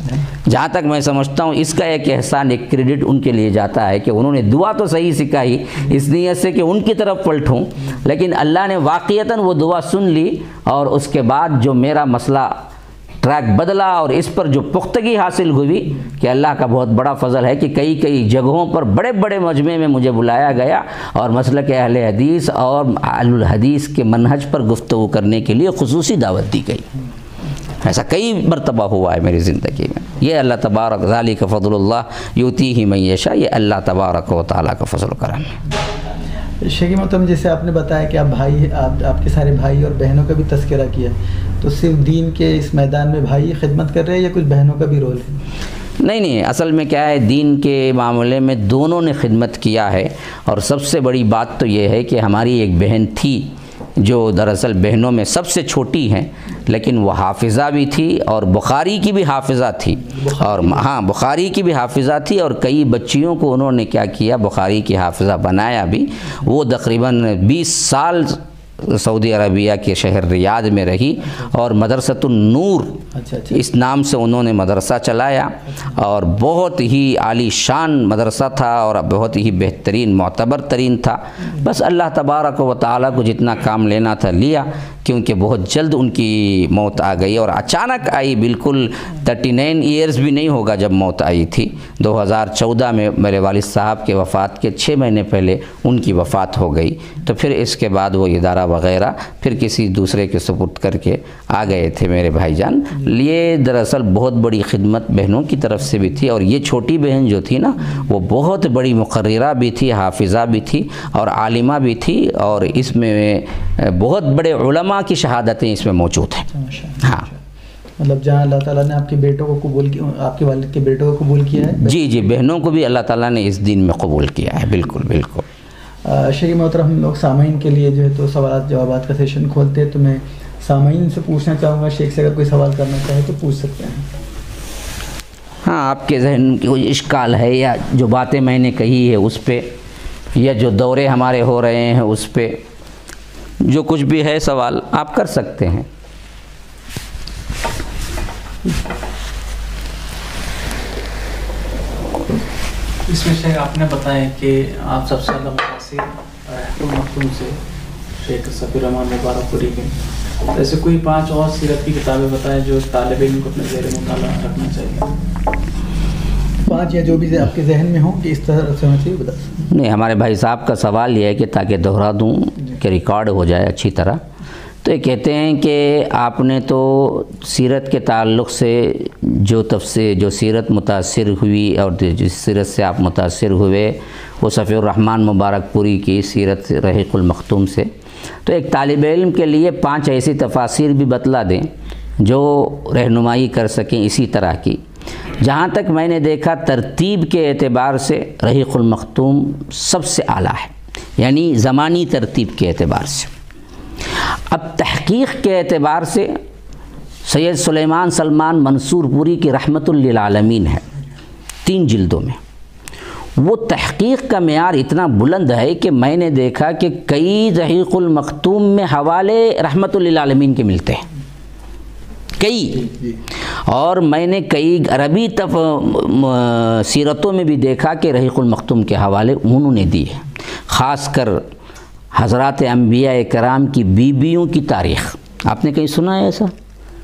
جہاں تک میں سمجھتا ہوں اس کا ایک احسان، ایک کریڈٹ ان کے لیے جاتا ہے کہ انہوں نے دعا تو صحیح سکھائی اس نیت سے کہ ان کی طرف پلٹوں، لیکن اللہ نے واقعتاً وہ دعا سن لی، اور اس کے بعد جو میرا مسئلہ ٹریک بدلا اور اس پر جو پختگی حاصل ہوئی کہ اللہ کا بہت بڑا فضل ہے کہ کئی جگہوں پر بڑے بڑے مجمع میں مجھے بلایا گیا اور مسلک اہل حدیث اور اہل الحدیث کے منہج پر گفتگو کرنے کے لیے خصوصی دعوت دی گئی۔ ایسا کئی مرتبہ ہوا ہے میری زندگی میں۔ یہ اللہ تبارک ذالک فضل اللہ یؤتیہ من یشاء، یہ اللہ تبارک و تعالیٰ کا فضل و کرم ہے۔ شیخ محترم، جیسے آپ نے بتایا کہ آپ کے سارے بھائی اور بہنوں کا بھی تذکرہ کیا، تو صرف دین کے اس میدان میں بھائی خدمت کر رہے ہیں یا کچھ بہنوں کا بھی رول ہے؟ نہیں، اصل میں کیا ہے، دین کے معاملے میں دونوں نے خدمت کیا ہے، اور سب سے بڑی بات تو یہ ہے کہ ہماری ایک بہن تھی جو دراصل بہنوں میں سب سے چھوٹی ہیں، لیکن وہ حافظہ بھی تھی اور بخاری کی بھی حافظہ تھی، اور ہاں بخاری کی بھی حافظہ تھی، اور کئی بچیوں کو انہوں نے کیا کیا، بخاری کی حافظہ بنایا بھی۔ وہ تقریباً 20 سال سعودی عربیہ کے شہر ریاض میں رہی، اور مدرسۃ النور اس نام سے انہوں نے مدرسہ چلایا، اور بہت ہی عالی شان مدرسہ تھا اور بہت ہی بہترین معتبر ترین تھا۔ بس اللہ تبارک و تعالیٰ کو جتنا کام لینا تھا لیا، کیونکہ بہت جلد ان کی موت آ گئی، اور اچانک آئی، بالکل 39 ایئرز بھی نہیں ہوگا جب موت آئی تھی۔ 2014 میں میرے والد صاحب کے وفات کے 6 مہینے پہلے ان کی وفات ہو گئی، تو پھر اس کے بعد وہ ادارہ وغیرہ پھر کسی دوسرے کے سپرد کر کے آ گئے تھے میرے بھائی جان۔ یہ دراصل بہت بڑی خدمت بہنوں کی طرف سے بھی تھی، اور یہ چھوٹی بہن جو تھی نا، وہ بہت بڑی مقررہ بھی تھی، حافظہ بھی تھی اور عالمہ بھی تھی، اور اس میں بہت بڑے علماء کی شہادتیں اس میں موجود ہیں۔ ہاں، مطلب جہاں اللہ تعالیٰ نے آپ کے بیٹوں کو قبول کیا، آپ کے والد کے بیٹوں کو قبول کیا ہے۔ جی، بہنوں کو بھی اللہ تعالیٰ نے اس دین میں قبول کیا ہے، بالکل۔ شیخ محترم، ہم لوگ سامعین کے لیے جو ہے تو سوالات جوابات کا سیشن کھولتے ہیں، تو میں سامعین سے پوچھنا چاہوں گا، شیخ سے اگر کوئی سوال کرنا چاہے تو پوچھ سکتے ہیں۔ ہاں، آپ کے ذہن میں کوئی اشکال ہے، یا جو باتیں میں نے کہی ہے اس پہ، یا جو دورے ہمارے ہو رہے ہیں اس پہ، جو کچھ بھی ہے سوال آپ کر سکتے ہیں۔ اس میں شیخ آپ نے بتایا کہ آپ سب سے زیادہ متاثر مختوم سے شیخ صفی الرحمان مبارک پوری کے، ایسے کوئی 5 اور سیرت کی کتابیں بتائیں جو طالب علم کو اپنے زیر مطالعہ رکھنا چاہیے؟ 5 یا جو بھی آپ کے ذہن میں ہوں کہ اس طرح سے ہونا چاہیے، بتا سکتے؟ نہیں، ہمارے بھائی صاحب کا سوال یہ ہے کہ تاکہ دوہرا دوں کہ ریکارڈ ہو جائے اچھی طرح، تو یہ کہتے ہیں کہ آپ نے تو سیرت کے تعلق سے جو سیرت متاثر ہوئی اور جس سیرت سے آپ متاثر ہوئے وہ صفی الرحمان مبارک پوری کی سیرت رحیق المختوم سے، تو ایک طالب علم کے لیے 5 ایسی تفاسیر بھی بتلا دیں جو رہنمائی کر سکیں اسی طرح کی۔ جہاں تک میں نے دیکھا ترتیب کے اعتبار سے رحیق المختوم سب سے اعلیٰ ہے، یعنی زمانی ترتیب کے اعتبار سے۔ اب تحقیق کے اعتبار سے سید سلیمان سلمان منصور پوری کی رحمت للعالمین ہے، 3 جلدوں میں۔ وہ تحقیق کا معیار اتنا بلند ہے کہ میں نے دیکھا کہ کئی رحیق المختوم میں حوالے رحمت للعالمین کے ملتے ہیں، کئی، اور میں نے کئی عربی سیرتوں میں بھی دیکھا کہ رحیق المختوم کے حوالے انہوں نے دیے، خاص کر حضرات انبیاء کرام کی بیویوں کی تاریخ۔ آپ نے کہیں سنا ہے ایسا؟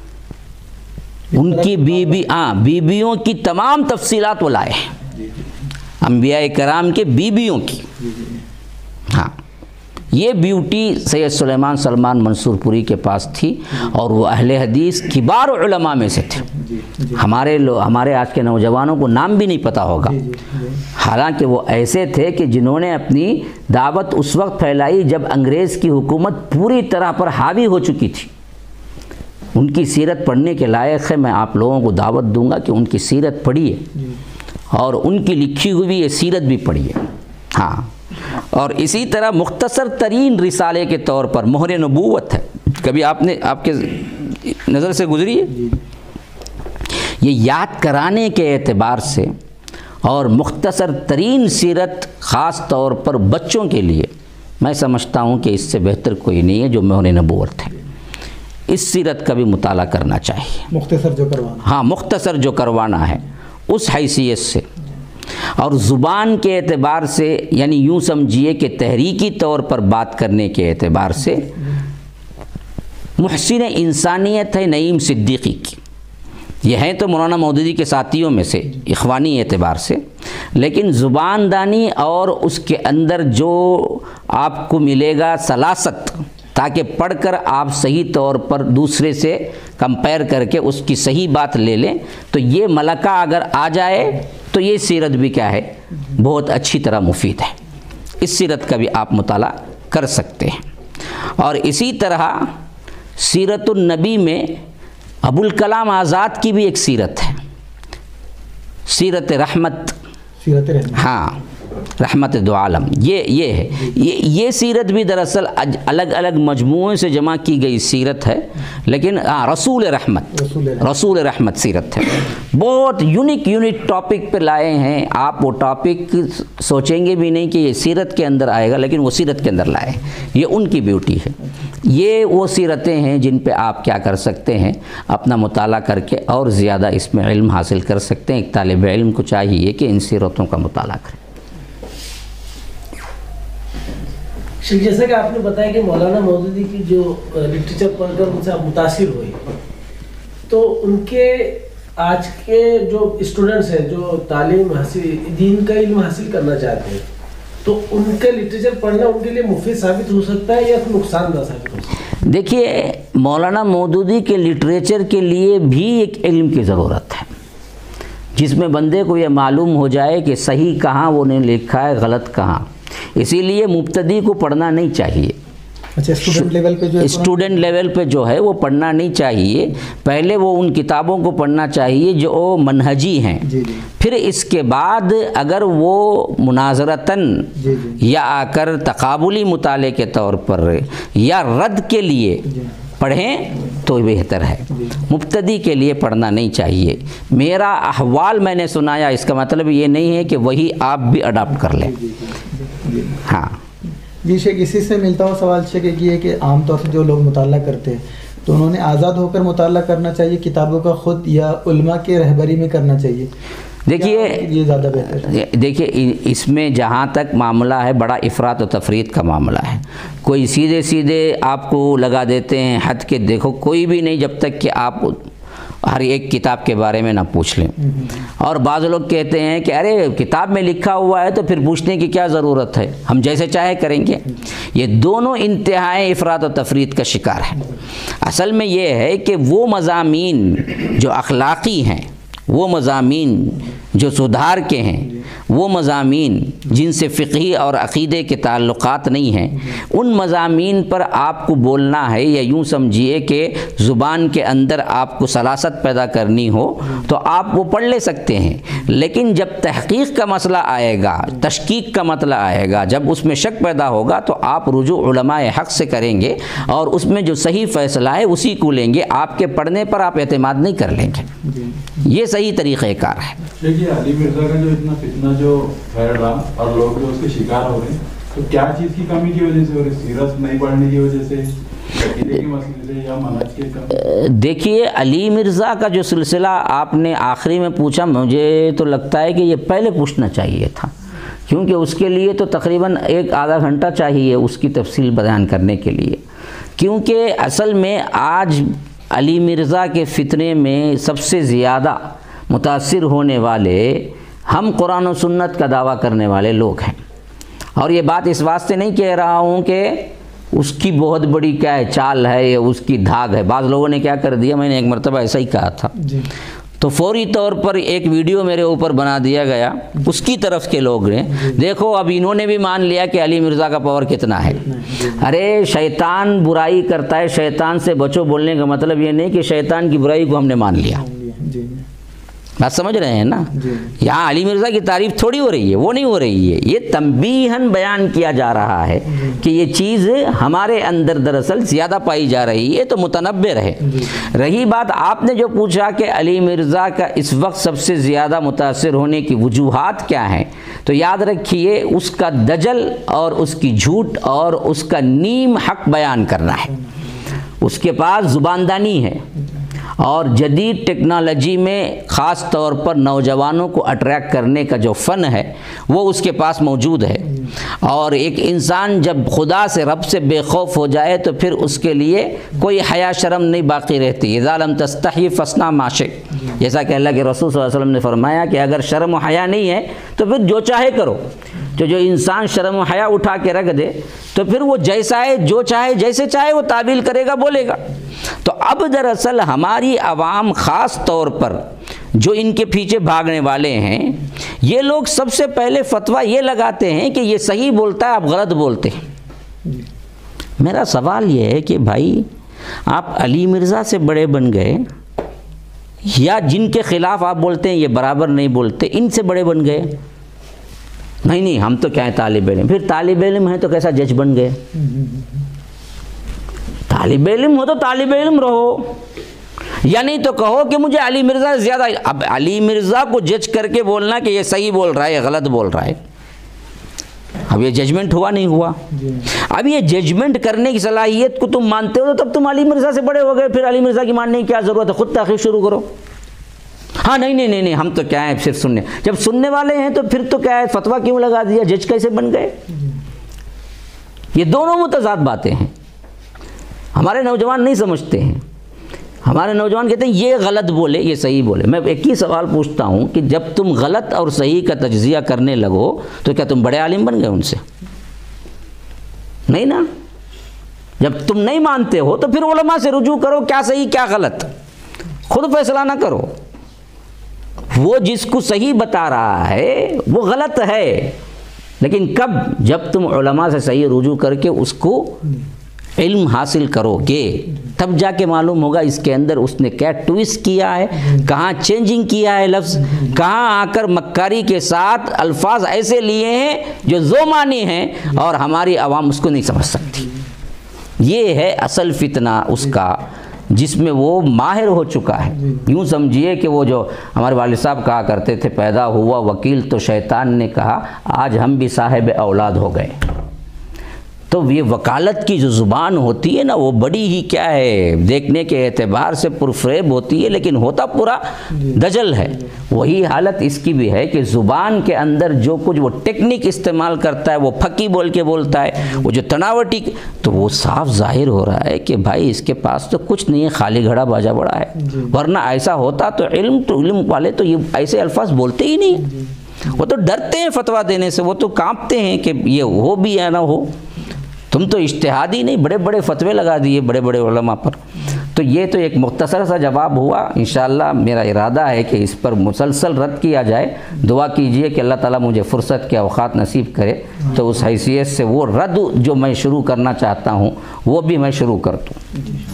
ان کی بیویوں کی تمام تفصیلات وہ لائے ہیں، انبیاء کرام کے بیویوں کی۔ ہاں، یہ بیوٹی سید سلیمان سلمان منصور پوری کے پاس تھی، اور وہ اہل حدیث کبار علماء میں سے تھے۔ ہمارے آج کے نوجوانوں کو نام بھی نہیں پتہ ہوگا، حالانکہ وہ ایسے تھے کہ جنہوں نے اپنی دعوت اس وقت پھیلائی جب انگریز کی حکومت پوری طرح پر حاوی ہو چکی تھی۔ ان کی سیرت پڑھنے کے لائق ہے، میں آپ لوگوں کو دعوت دوں گا کہ ان کی سیرت پڑھیے، اور ان کی لکھی ہوئی یہ سیرت بھی پڑھیے۔ ہاں، اور اسی طرح مختصر ترین رسالے کے طور پر مہر نبوت ہے، کبھی آپ کے نظر سے گزری ہے؟ یہ یاد کرانے کے اعتبار سے اور مختصر ترین سیرت خاص طور پر بچوں کے لیے میں سمجھتا ہوں کہ اس سے بہتر کوئی نہیں ہے جو مہر نبوت ہے۔ اس سیرت کا بھی مطالعہ کرنا چاہیے، مختصر جو کروانا، ہاں مختصر جو کروانا ہے اس حیثیت سے۔ اور زبان کے اعتبار سے یعنی یوں سمجھیے کہ تحریکی طور پر بات کرنے کے اعتبار سے محسن انسانیت ہے نعیم صدیقی کی، یہ ہیں تو مولانا مودودی کے ساتھیوں میں سے اخوانی اعتبار سے، لیکن زبان دانی اور اس کے اندر جو آپ کو ملے گا سلاست، تاکہ پڑھ کر آپ صحیح طور پر دوسرے سے کمپیئر کر کے اس کی صحیح بات لے لیں، تو یہ ملکہ اگر آ جائے تو یہ سیرت بھی کیا ہے، بہت اچھی طرح مفید ہے۔ اس سیرت کا بھی آپ مطالعہ کر سکتے ہیں۔ اور اسی طرح سیرت النبی میں ابوالکلام آزاد کی بھی ایک سیرت ہے، سیرت رحمت، سیرت رحمت، ہاں رحمت دو عالم، یہ ہے، یہ سیرت بھی دراصل الگ الگ مجموعے سے جمع کی گئی سیرت ہے، لیکن رسول رحمت سیرت ہے، بہت یونیک ٹاپک پہ لائے ہیں آپ، وہ ٹاپک سوچیں گے بھی نہیں کہ یہ سیرت کے اندر آئے گا، لیکن وہ سیرت کے اندر لائے ہیں، یہ ان کی بیوٹی ہے۔ یہ وہ سیرتیں ہیں جن پہ آپ کیا کر سکتے ہیں، اپنا مطالعہ کر کے اور زیادہ اس میں علم حاصل کر سکتے ہیں۔ ایک طالب علم کو چاہیے کہ ان سیرتوں کا مطالعہ کرے۔ جیسا کہ آپ نے بتایا کہ مولانا مودودی کی جو لٹریچر پڑھ کر ان سے آپ متاثر ہوئے، تو ان کے آج کے جو اسٹوڈنٹس ہیں جو تعلیم حاصل دین کا علم حاصل کرنا چاہتے ہیں، تو ان کا لٹریچر پڑھنا ان کے لیے مفید ثابت ہو سکتا ہے یا نقصان دہ ثابت ہو سکتا ہے؟ دیکھیے مولانا مودودی کے لٹریچر کے لیے بھی ایک علم کی ضرورت ہے، جس میں بندے کو یہ معلوم ہو جائے کہ صحیح کہاں وہ نے لکھا ہے، غلط کہاں۔ اسی لیے مبتدی کو پڑھنا نہیں چاہیے، اچھا اسٹوڈنٹ لیول پہ جو ہے وہ پڑھنا نہیں چاہیے، پہلے وہ ان کتابوں کو پڑھنا چاہیے جو منہجی ہیں، پھر اس کے بعد اگر وہ مناظرتاً یا آ کر تقابلی مطالعے کے طور پر یا رد کے لیے پڑھیں تو بہتر ہے، مبتدی کے لیے پڑھنا نہیں چاہیے۔ میرا احوال میں نے سنایا، اس کا مطلب یہ نہیں ہے کہ وہی آپ بھی اڈاپٹ کر لیں۔ ہاں جی شیخ، اسی سے ملتا ہوا سوال شیخ یہ ہے کہ عام طور سے جو لوگ مطالعہ کرتے ہیں تو انہوں نے آزاد ہو کر مطالعہ کرنا چاہیے کتابوں کا خود، یا علماء کے رہبری میں کرنا چاہیے؟ دیکھیے یہ زیادہ بہتر ہے؟ دیکھیے اس میں جہاں تک معاملہ ہے بڑا افراط و تفریط کا معاملہ ہے، کوئی سیدھے آپ کو لگا دیتے ہیں حد کے، دیکھو کوئی بھی نہیں جب تک کہ آپ ہر ایک کتاب کے بارے میں نہ پوچھ لیں۔ اور بعض لوگ کہتے ہیں کہ ارے کتاب میں لکھا ہوا ہے تو پھر پوچھنے کی کیا ضرورت ہے، ہم جیسے چاہے کریں گے۔ یہ دونوں انتہائی افراط و تفریط کا شکار ہے۔ اصل میں یہ ہے کہ وہ مضامین جو اخلاقی ہیں، وہ مضامین جو سدھار کے ہیں، وہ مضامین جن سے فقہی اور عقیدے کے تعلقات نہیں ہیں، ان مضامین پر آپ کو بولنا ہے، یا یوں سمجھیے کہ زبان کے اندر آپ کو سلاست پیدا کرنی ہو تو آپ وہ پڑھ لے سکتے ہیں، لیکن جب تحقیق کا مسئلہ آئے گا، تشکیک کا مسئلہ آئے گا، جب اس میں شک پیدا ہوگا تو آپ رجوع علماء حق سے کریں گے اور اس میں جو صحیح فیصلہ ہے اسی کو لیں گے، آپ کے پڑھنے پر آپ اعتماد نہیں کر لیں گے۔ یہ صحیح طریقہ کار ہے۔ دیکھیے علی مرزا کا جو اتنا فتنہ جو پھیل رہا اور لوگ جو اس کے شکار ہو رہے ہیں، تو کیا چیز کی کمی کی وجہ سے ہو رہی؟ سیرت نہیں پڑھنے کی وجہ سے، عقیدے کے مسئلے سے، یا منہج کے کمی؟ دیکھیے علی مرزا کا جو سلسلہ آپ نے آخری میں پوچھا، مجھے تو لگتا ہے کہ یہ پہلے پوچھنا چاہیے تھا، کیونکہ اس کے لیے تو تقریباً ایک آدھا گھنٹہ چاہیے اس کی تفصیل بیان کرنے کے لیے، کیونکہ اصل میں آج علی مرزا کے فتنے میں سب سے زیادہ متاثر ہونے والے ہم قرآن و سنت کا دعویٰ کرنے والے لوگ ہیں۔ اور یہ بات اس واسطے نہیں کہہ رہا ہوں کہ اس کی بہت بڑی کیا ہے چال ہے یا اس کی دھاگ ہے، بعض لوگوں نے کیا کر دیا، میں نے ایک مرتبہ ایسا ہی کہا تھا تو فوری طور پر ایک ویڈیو میرے اوپر بنا دیا گیا اس کی طرف کے لوگ نے، دیکھو اب انہوں نے بھی مان لیا کہ علی مرزا کا پاور کتنا ہے۔ ارے شیطان برائی کرتا ہے، شیطان سے بچو بولنے کا مطلب یہ نہیں کہ شیطان کی برائی کو ہم نے مان لیا، بات سمجھ رہے ہیں نا؟ یہاں علی مرزا کی تعریف تھوڑی ہو رہی ہے، وہ نہیں ہو رہی ہے، یہ تنبیہاً بیان کیا جا رہا ہے کہ یہ چیز ہمارے اندر دراصل زیادہ پائی جا رہی ہے، تو متنبر ہے۔ رہی بات آپ نے جو پوچھا کہ علی مرزا کا اس وقت سب سے زیادہ متاثر ہونے کی وجوہات کیا ہیں، تو یاد رکھیے اس کا دجل اور اس کی جھوٹ اور اس کا نیم حق بیان کرنا ہے۔ اس کے پاس زباندانی ہے، اور جدید ٹیکنالوجی میں خاص طور پر نوجوانوں کو اٹریکٹ کرنے کا جو فن ہے وہ اس کے پاس موجود ہے۔ اور ایک انسان جب خدا سے، رب سے بے خوف ہو جائے تو پھر اس کے لیے کوئی حیا شرم نہیں باقی رہتی۔ اذا لم تستحی فاصنع ما شئت، جیسا کہ اللہ کے رسول صلی اللہ علیہ وسلم نے فرمایا کہ اگر شرم و حیا نہیں ہے تو پھر جو چاہے کرو۔ تو جو انسان شرم و حیا اٹھا کے رکھ دے تو پھر وہ جیسا ہے، جو چاہے، جیسے چاہے وہ تعبیل کرے گا، بولے گا۔ تو اب دراصل ہماری عوام خاص طور پر جو ان کے پیچھے بھاگنے والے ہیں، یہ لوگ سب سے پہلے فتویٰ یہ لگاتے ہیں کہ یہ صحیح بولتا ہے، آپ غلط بولتے ہیں۔ میرا سوال یہ ہے کہ بھائی آپ علی مرزا سے بڑے بن گئے، یا جن کے خلاف آپ بولتے ہیں یہ برابر نہیں بولتے، ان سے بڑے بن گئے؟ نہیں ہم تو کیا ہے طالب علم۔ پھر طالب علم ہے تو کیسا جج بن گئے؟ طالب علم ہو تو طالب علم رہو، یا نہیں تو کہو کہ مجھے علی مرزا زیادہ۔ اب علی مرزا کو جج کر کے بولنا کہ یہ صحیح بول رہا ہے یا غلط بول رہا ہے، اب یہ ججمنٹ ہوا نہیں ہوا؟ اب یہ ججمنٹ کرنے کی صلاحیت کو تم مانتے ہو تو تب تم علی مرزا سے بڑے ہو گئے، پھر علی مرزا کی ماننے کی کیا ضرورت ہے؟ خود تحقیق شروع کرو۔ ہاں نہیں ہم تو کیا ہے صرف سننے، جب سننے والے ہیں تو پھر تو کیا ہے فتویٰ کیوں لگا دیا، جج کیسے بن گئے؟ یہ دونوں متضاد باتیں ہیں، ہمارے نوجوان نہیں سمجھتے ہیں۔ ہمارے نوجوان کہتے ہیں یہ غلط بولے، یہ صحیح بولے۔ میں ایک ہی سوال پوچھتا ہوں کہ جب تم غلط اور صحیح کا تجزیہ کرنے لگو تو کیا تم بڑے عالم بن گئے ان سے؟ نہیں نا۔ جب تم نہیں مانتے ہو تو پھر علماء سے رجوع کرو، کیا صحیح کیا غلط، خود فیصلہ نہ کرو۔ وہ جس کو صحیح بتا رہا ہے وہ غلط ہے، لیکن کب؟ جب تم علماء سے صحیح رجوع کر کے اس کو علم حاصل کرو گے، تب جا کے معلوم ہوگا اس کے اندر اس نے کیا ٹویسٹ کیا ہے، کہاں چینجنگ کیا ہے لفظ، کہاں آ کر مکاری کے ساتھ الفاظ ایسے لیے ہیں جو ذو معنی ہیں اور ہماری عوام اس کو نہیں سمجھ سکتی۔ یہ ہے اصل فتنہ اس کا، جس میں وہ ماہر ہو چکا ہے۔ یوں سمجھیے کہ وہ جو ہمارے والد صاحب کہا کرتے تھے، پیدا ہوا وکیل تو شیطان نے کہا آج ہم بھی صاحب اولاد ہو گئے۔ تو یہ وکالت کی جو زبان ہوتی ہے نا، وہ بڑی ہی کیا ہے، دیکھنے کے اعتبار سے پرفریب ہوتی ہے، لیکن ہوتا پورا دجل ہے۔ وہی حالت اس کی بھی ہے کہ زبان کے اندر جو کچھ وہ ٹیکنک استعمال کرتا ہے، وہ پھکی بول کے بولتا ہے، وہ جو تناوٹی، تو وہ صاف ظاہر ہو رہا ہے کہ بھائی اس کے پاس تو کچھ نہیں ہے، خالی گھڑا باجا بڑا ہے۔ ورنہ ایسا ہوتا تو علم والے تو یہ ایسے الفاظ بولتے ہی نہیں، وہ تو ڈرتے ہیں فتویٰ دینے سے، وہ تو کانپتے ہیں کہ یہ ہو بھی یا نہ ہو۔ تم تو اجتہادی نہیں، بڑے بڑے فتوے لگا دیے بڑے بڑے علماء پر۔ تو یہ تو ایک مختصر سا جواب ہوا۔ انشاءاللہ میرا ارادہ ہے کہ اس پر مسلسل رد کیا جائے۔ دعا کیجئے کہ اللہ تعالیٰ مجھے فرصت کے اوقات نصیب کرے تو اس حیثیت سے وہ رد جو میں شروع کرنا چاہتا ہوں وہ بھی میں شروع کر دوں۔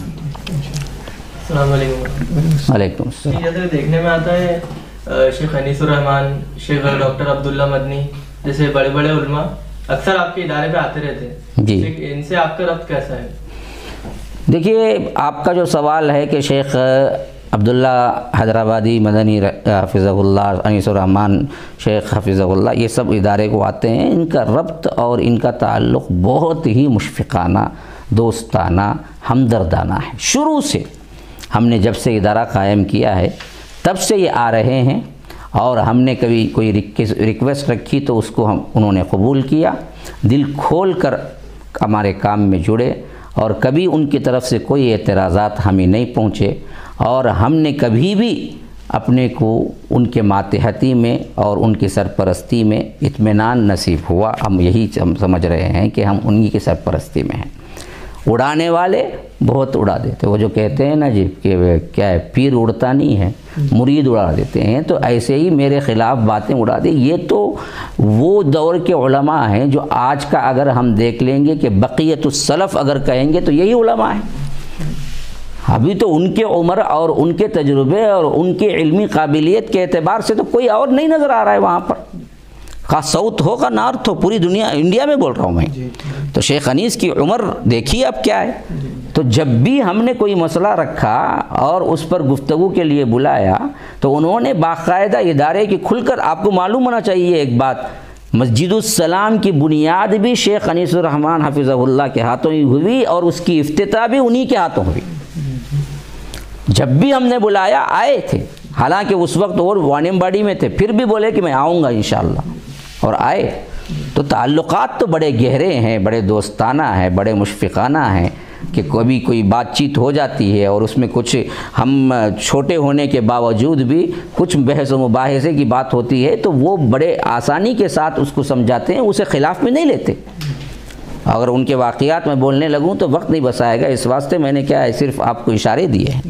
السلام علیکم۔ وعلیکم السلام۔ جیسے دیکھنے میں آتا ہے شیخ انیس الرحمن، شیخ ڈاکٹر عبداللہ مدنی جیسے بڑے بڑے علماء اکثر آپ کے ادارے پہ آتے رہتے ہیں، جی، ان سے آپ کا ربط کیسا ہے؟ دیکھیے آپ کا جو سوال ہے کہ شیخ عبداللہ حیدرآبادی مدنی حفظہ اللہ، انیس الرحمن شیخ حفظہ اللہ، یہ سب ادارے کو آتے ہیں، ان کا ربط اور ان کا تعلق بہت ہی مشفقانہ، دوستانہ، ہمدردانہ ہے۔ شروع سے ہم نے جب سے ادارہ قائم کیا ہے تب سے یہ آ رہے ہیں، اور ہم نے کبھی کوئی ریکویسٹ رکھی تو اس کو انہوں نے قبول کیا، دل کھول کر ہمارے کام میں جڑے، اور کبھی ان کی طرف سے کوئی اعتراضات ہمیں نہیں پہنچے، اور ہم نے کبھی بھی اپنے کو ان کے ماتحتی میں اور ان کی سرپرستی میں اطمینان نصیب ہوا۔ ہم یہی سمجھ رہے ہیں کہ ہم انہی کی سرپرستی میں ہیں۔ اڑانے والے بہت اڑا دیتے، وہ جو کہتے ہیں نا جی کہ کیا ہے، پیر اڑتا نہیں ہے، مرید اڑا دیتے ہیں، تو ایسے ہی میرے خلاف باتیں اڑا دی۔ یہ تو وہ دور کے علماء ہیں جو آج کا اگر ہم دیکھ لیں گے کہ بقیت السلف اگر کہیں گے تو یہی علماء ہیں۔ ابھی تو ان کے عمر اور ان کے تجربے اور ان کے علمی قابلیت کے اعتبار سے تو کوئی اور نہیں نظر آ رہا ہے وہاں پر، خواہ ساؤتھ ہو کا نارتھ ہو، پوری دنیا، انڈیا میں بول رہا ہوں میں۔ تو شیخ انیس کی عمر دیکھیے اب کیا ہے۔ تو جب بھی ہم نے کوئی مسئلہ رکھا اور اس پر گفتگو کے لیے بلایا تو انہوں نے باقاعدہ ادارے کی کھل کر، آپ کو معلوم ہونا چاہیے ایک بات، مسجد السلام کی بنیاد بھی شیخ انیس الرحمن حفظہ اللہ کے ہاتھوں ہی ہوئی اور اس کی افتتاح بھی انہی کے ہاتھوں ہوئی۔ جب بھی ہم نے بلایا آئے تھے، حالانکہ اس وقت اور وانیم باڑی میں تھے، پھر بھی بولے کہ میں آؤں گا انشاءاللہ، اور آئے۔ تو تعلقات تو بڑے گہرے ہیں، بڑے دوستانہ ہیں، بڑے مشفقانہ ہیں کہ کبھی کوئی بات چیت ہو جاتی ہے اور اس میں کچھ ہم چھوٹے ہونے کے باوجود بھی کچھ بحث و مباحثے کی بات ہوتی ہے تو وہ بڑے آسانی کے ساتھ اس کو سمجھاتے ہیں، اسے خلاف میں نہیں لیتے۔ اگر ان کے واقعات میں بولنے لگوں تو وقت نہیں بسائے گا، اس واسطے میں نے کیا ہے صرف آپ کو اشارے دیے ہیں۔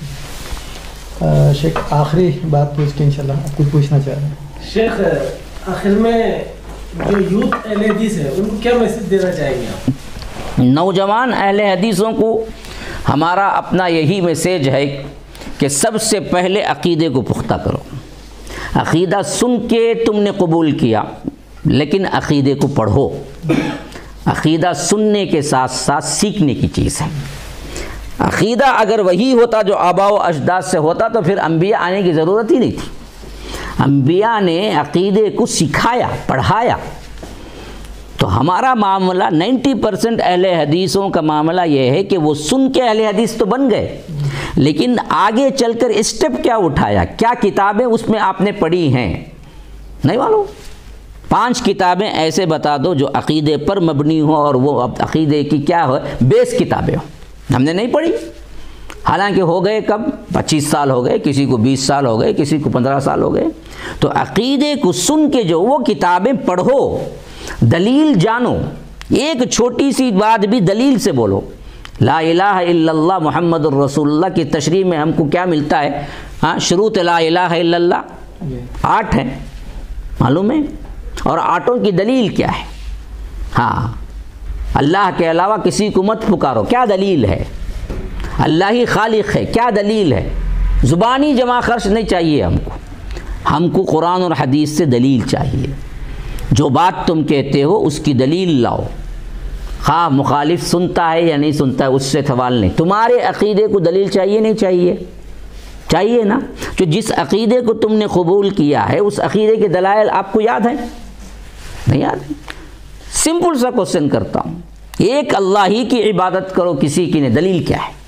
شیخ آخری بات پوچھ کے انشاءاللہ آپ کچھ پوچھنا چاہ رہے ہیں؟ شیخ آخر میں جو یوتھ اہل حدیث ہے ان کو کیا میسج دینا چاہیں گے آپ؟ نوجوان اہل حدیثوں کو ہمارا اپنا یہی میسیج ہے کہ سب سے پہلے عقیدے کو پختہ کرو۔ عقیدہ سن کے تم نے قبول کیا، لیکن عقیدے کو پڑھو۔ عقیدہ سننے کے ساتھ ساتھ سیکھنے کی چیز ہے۔ عقیدہ اگر وہی ہوتا جو آباء و اجداد سے ہوتا تو پھر انبیاء آنے کی ضرورت ہی نہیں تھی۔ انبیاء نے عقیدے کو سکھایا، پڑھایا۔ تو ہمارا معاملہ 90% اہل حدیثوں کا معاملہ یہ ہے کہ وہ سن کے اہل حدیث تو بن گئے، لیکن آگے چل کر اسٹیپ کیا اٹھایا، کیا کتابیں اس میں آپ نے پڑھی ہیں، نہیں معلوم۔ 5 کتابیں ایسے بتا دو جو عقیدے پر مبنی ہوں اور وہ عقیدے کی کیا ہو بیس کتابیں ہوں، ہم نے نہیں پڑھی۔ حالانکہ ہو گئے کب 25 سال ہو گئے، کسی کو 20 سال ہو گئے، کسی کو 15 سال ہو گئے۔ تو عقیدے کو سن کے جو وہ کتابیں پڑھو، دلیل جانو، ایک چھوٹی سی بات بھی دلیل سے بولو۔ لا الہ الا اللہ محمد الرسول اللہ کی تشریح میں ہم کو کیا ملتا ہے؟ ہاں، شروط لا الہ الا اللہ 8 ہیں، معلوم ہے؟ اور 8 کی دلیل کیا ہے؟ ہاں، اللہ کے علاوہ کسی کو مت پکارو، کیا دلیل ہے؟ اللہ ہی خالق ہے، کیا دلیل ہے؟ زبانی جمع خرچ نہیں چاہیے ہم کو قرآن اور حدیث سے دلیل چاہیے۔ جو بات تم کہتے ہو اس کی دلیل لاؤ، خواہ مخالف سنتا ہے یا نہیں سنتا ہے اس سے سوال نہیں۔ تمہارے عقیدے کو دلیل چاہیے نہیں چاہیے؟ چاہیے نا۔ جو جس عقیدے کو تم نے قبول کیا ہے اس عقیدے کے دلائل آپ کو یاد ہیں؟ نہیں یاد؟ سمپل سا کوشچن کرتا ہوں، ایک اللہ ہی کی عبادت کرو، کسی کی نہیں، دلیل کیا ہے؟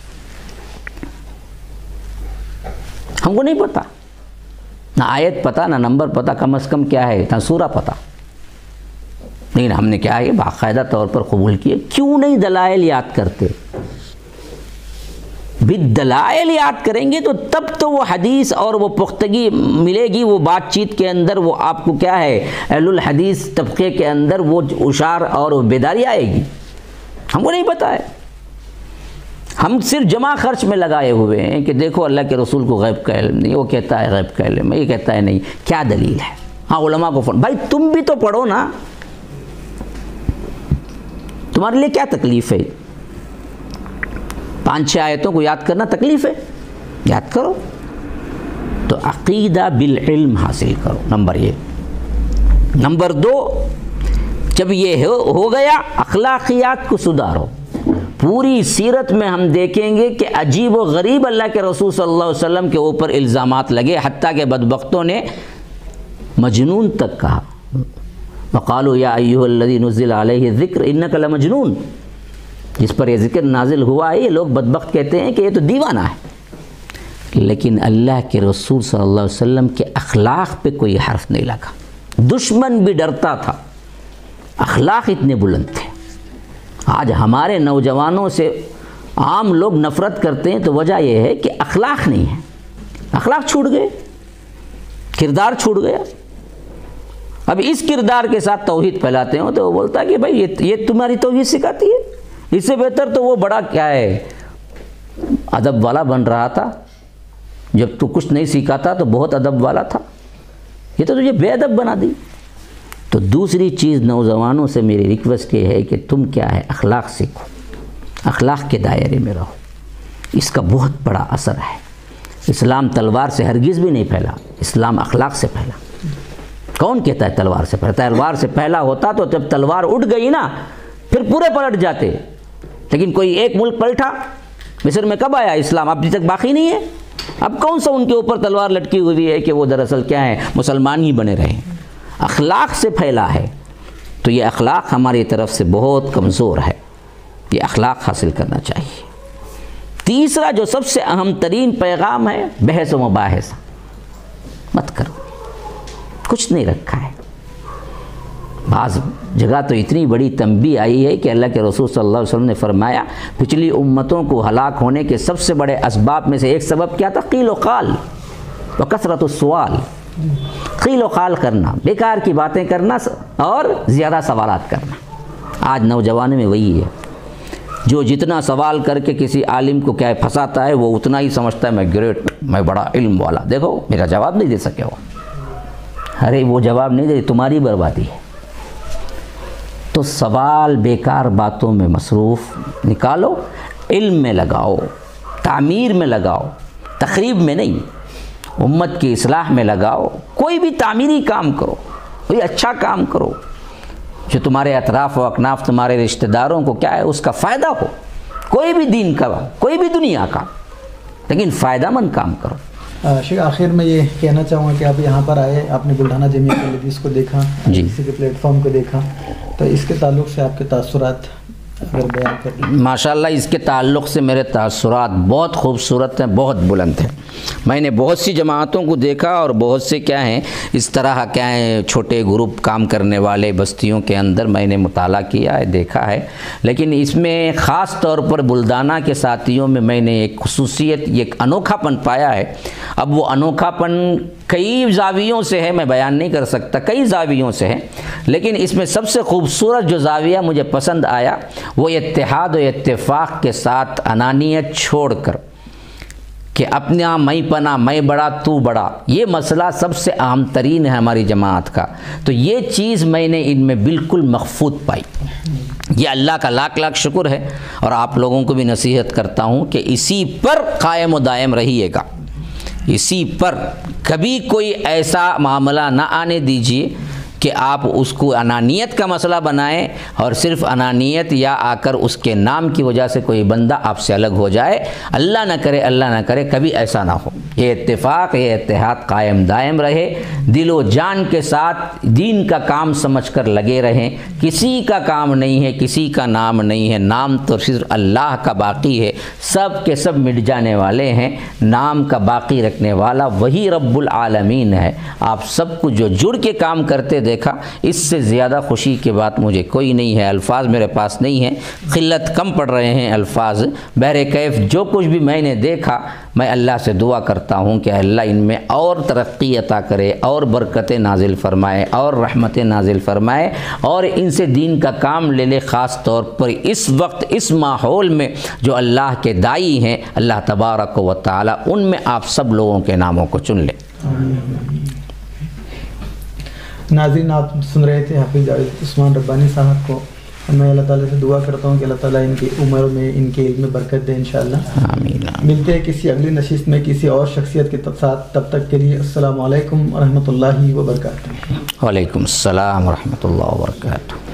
ہم کو نہیں پتا، نہ آیت پتا، نہ نمبر پتا، کم از کم کیا ہے نہ سورہ پتا، لیکن ہم نے کیا ہے باقاعدہ طور پر قبول کیے۔ کیوں نہیں دلائل یاد کرتے؟ بھی دلائل یاد کریں گے تو تب تو وہ حدیث اور وہ پختگی ملے گی، وہ بات چیت کے اندر وہ آپ کو کیا ہے اہل الحدیث طبقے کے اندر وہ اشار اور بیداری آئے گی۔ ہم کو نہیں پتا ہے، ہم صرف جمع خرچ میں لگائے ہوئے ہیں کہ دیکھو اللہ کے رسول کو غیب کا علم نہیں، وہ کہتا ہے غیب کا علم، یہ کہتا ہے نہیں، کیا دلیل ہے؟ ہاں علماء کو بھائی تم بھی تو پڑھو نا، تمہارے لیے کیا تکلیف ہے؟ 5-6 آیتوں کو یاد کرنا تکلیف ہے؟ یاد کرو۔ تو عقیدہ بالعلم حاصل کرو، نمبر 1۔ نمبر 2، جب یہ ہو گیا اخلاقیات کو سدھارو۔ پوری سیرت میں ہم دیکھیں گے کہ عجیب و غریب اللہ کے رسول صلی اللہ علیہ وسلم کے اوپر الزامات لگے، حتیٰ کہ بدبختوں نے مجنون تک کہا۔ وقالوا یا ایھا الذی نزل علیہ الذکر انک لمجنون، جس پر یہ ذکر نازل ہوا ہے یہ لوگ بدبخت کہتے ہیں کہ یہ تو دیوانہ ہے، لیکن اللہ کے رسول صلی اللہ علیہ وسلم کے اخلاق پہ کوئی حرف نہیں لگا۔ دشمن بھی ڈرتا تھا، اخلاق اتنے بلند تھے۔ آج ہمارے نوجوانوں سے عام لوگ نفرت کرتے ہیں تو وجہ یہ ہے کہ اخلاق نہیں ہے، اخلاق چھوٹ گئے، کردار چھوٹ گیا۔ اب اس کردار کے ساتھ توحید پھیلاتے ہوں تو وہ بولتا ہے کہ بھائی یہ تمہاری توحید سکھاتی ہے، اس سے بہتر تو وہ بڑا کیا ہے ادب والا بن رہا تھا، جب تو کچھ نہیں سکھاتا تو بہت ادب والا تھا، یہ تو تجھے بے ادب بنا دی۔ تو دوسری چیز نوجوانوں سے میری ریکویسٹ یہ ہے کہ تم کیا ہے اخلاق سیکھو، اخلاق کے دائرے میں رہو، اس کا بہت بڑا اثر ہے۔ اسلام تلوار سے ہرگز بھی نہیں پھیلا، اسلام اخلاق سے پھیلا۔ کون کہتا ہے تلوار سے پھیلا؟ تلوار سے پھیلا ہوتا تو جب تلوار اٹھ گئی نا پھر پورے پلٹ جاتے، لیکن کوئی ایک ملک پلٹا۔ مصر میں کب آیا اسلام؟ ابھی تک باقی نہیں ہے۔ اب کون سا ان کے اوپر تلوار لٹکی ہوئی ہے کہ وہ دراصل کیا ہے مسلمان ہی بنے رہے۔ اخلاق سے پھیلا ہے، تو یہ اخلاق ہماری طرف سے بہت کمزور ہے، یہ اخلاق حاصل کرنا چاہیے۔ تیسرا جو سب سے اہم ترین پیغام ہے، بحث و مباحثہ مت کرو، کچھ نہیں رکھا ہے۔ بعض جگہ تو اتنی بڑی تنبیہ آئی ہے کہ اللہ کے رسول صلی اللہ علیہ وسلم نے فرمایا پچھلی امتوں کو ہلاک ہونے کے سب سے بڑے اسباب میں سے ایک سبب کیا تھا؟ قیل و قال و کثرت السؤال، قیل و قال کرنا، بیکار کی باتیں کرنا اور زیادہ سوالات کرنا۔ آج نوجوانوں میں وہی ہے، جو جتنا سوال کر کے کسی عالم کو کیا پھنساتا ہے وہ اتنا ہی سمجھتا ہے میں گریٹ، میں بڑا علم والا، دیکھو میرا جواب نہیں دے سکے وہ۔ ارے وہ جواب نہیں دے، تمہاری بربادی ہے۔ تو سوال بیکار باتوں میں مصروف نکالو، علم میں لگاؤ، تعمیر میں لگاؤ، تخریب میں نہیں، امت کی اصلاح میں لگاؤ۔ کوئی بھی تعمیری کام کرو، کوئی اچھا کام کرو جو تمہارے اطراف و اکناف تمہارے رشتہ داروں کو کیا ہے اس کا فائدہ ہو، کوئی بھی دین کا، کوئی بھی دنیا کا، لیکن فائدہ مند کام کرو۔ شیخ آخر میں یہ کہنا چاہوں گا کہ آپ یہاں پر آئے، آپ نے بلڈھانا جمیعت الحدیث کو دیکھا، جی، کسی کے پلیٹ فارم کو دیکھا، تو اس کے تعلق سے آپ کے تاثرات اگر بیان کر دیں۔ ماشاءاللہ اس کے تعلق سے میرے تاثرات بہت خوبصورت ہیں، بہت بلند ہیں۔ میں نے بہت سی جماعتوں کو دیکھا اور بہت سے کیا ہیں اس طرح کیا ہیں چھوٹے گروپ کام کرنے والے بستیوں کے اندر میں نے مطالعہ کیا ہے، دیکھا ہے، لیکن اس میں خاص طور پر بلدانہ کے ساتھیوں میں نے ایک خصوصیت، ایک انوکھا پن پایا ہے۔ اب وہ انوکھا پن کئی زاویوں سے ہے، میں بیان نہیں کر سکتا، کئی زاویوں سے ہے، لیکن اس میں سب سے خوبصورت جو زاویہ مجھے پسند آیا وہ اتحاد و اتفاق کے ساتھ انانیت چھوڑ کر کہ اپنا میں پنا، میں بڑا تو بڑا، یہ مسئلہ سب سے اہم ترین ہے ہماری جماعت کا۔ تو یہ چیز میں نے ان میں بالکل مخفوض پائی۔ یہ اللہ کا لاکھ لاکھ شکر ہے، اور آپ لوگوں کو بھی نصیحت کرتا ہوں کہ اسی پر قائم و دائم رہیے گا، اسی پر کبھی کوئی ایسا معاملہ نہ آنے دیجیے کہ آپ اس کو انانیت کا مسئلہ بنائیں اور صرف انانیت یا آ کر اس کے نام کی وجہ سے کوئی بندہ آپ سے الگ ہو جائے۔ اللہ نہ کرے، اللہ نہ کرے کبھی ایسا نہ ہو۔ یہ اتفاق، یہ اتحاد قائم دائم رہے، دل و جان کے ساتھ دین کا کام سمجھ کر لگے رہیں۔ کسی کا کام نہیں ہے، کسی کا نام نہیں ہے، نام تو صرف اللہ کا باقی ہے، سب کے سب مٹ جانے والے ہیں، نام کا باقی رکھنے والا وہی رب العالمین ہے۔ آپ سب کو جو جڑ کے کام کرتے دیکھا، اس سے زیادہ خوشی کی بات مجھے کوئی نہیں ہے۔ الفاظ میرے پاس نہیں ہیں، قلت کم پڑ رہے ہیں الفاظ۔ بہرکیف جو کچھ بھی میں نے دیکھا، میں اللہ سے دعا کرتا ہوں کہ اللہ ان میں اور ترقی عطا کرے، اور برکتیں نازل فرمائے، اور رحمتیں نازل فرمائے، اور ان سے دین کا کام لے لے۔ خاص طور پر اس وقت اس ماحول میں جو اللہ کے دائی ہیں، اللہ تبارک و تعالی ان میں آپ سب لوگوں کے ناموں کو چن لے۔ ناظرین، آپ سن رہے تھے حافظ جاوید عثمان ربانی صاحب کو۔ میں اللہ تعالیٰ سے دعا کرتا ہوں کہ اللہ تعالیٰ ان کی عمر میں، ان کے علم میں برکت دے انشاءاللہ۔ آمین۔ ملتے ہیں کسی اگلی نشست میں کسی اور شخصیت کے ساتھ، تب تک کے لیے السلام علیکم ورحمۃ اللہ وبرکاتہ۔ وعلیکم السلام ورحمۃ اللہ وبرکاتہ۔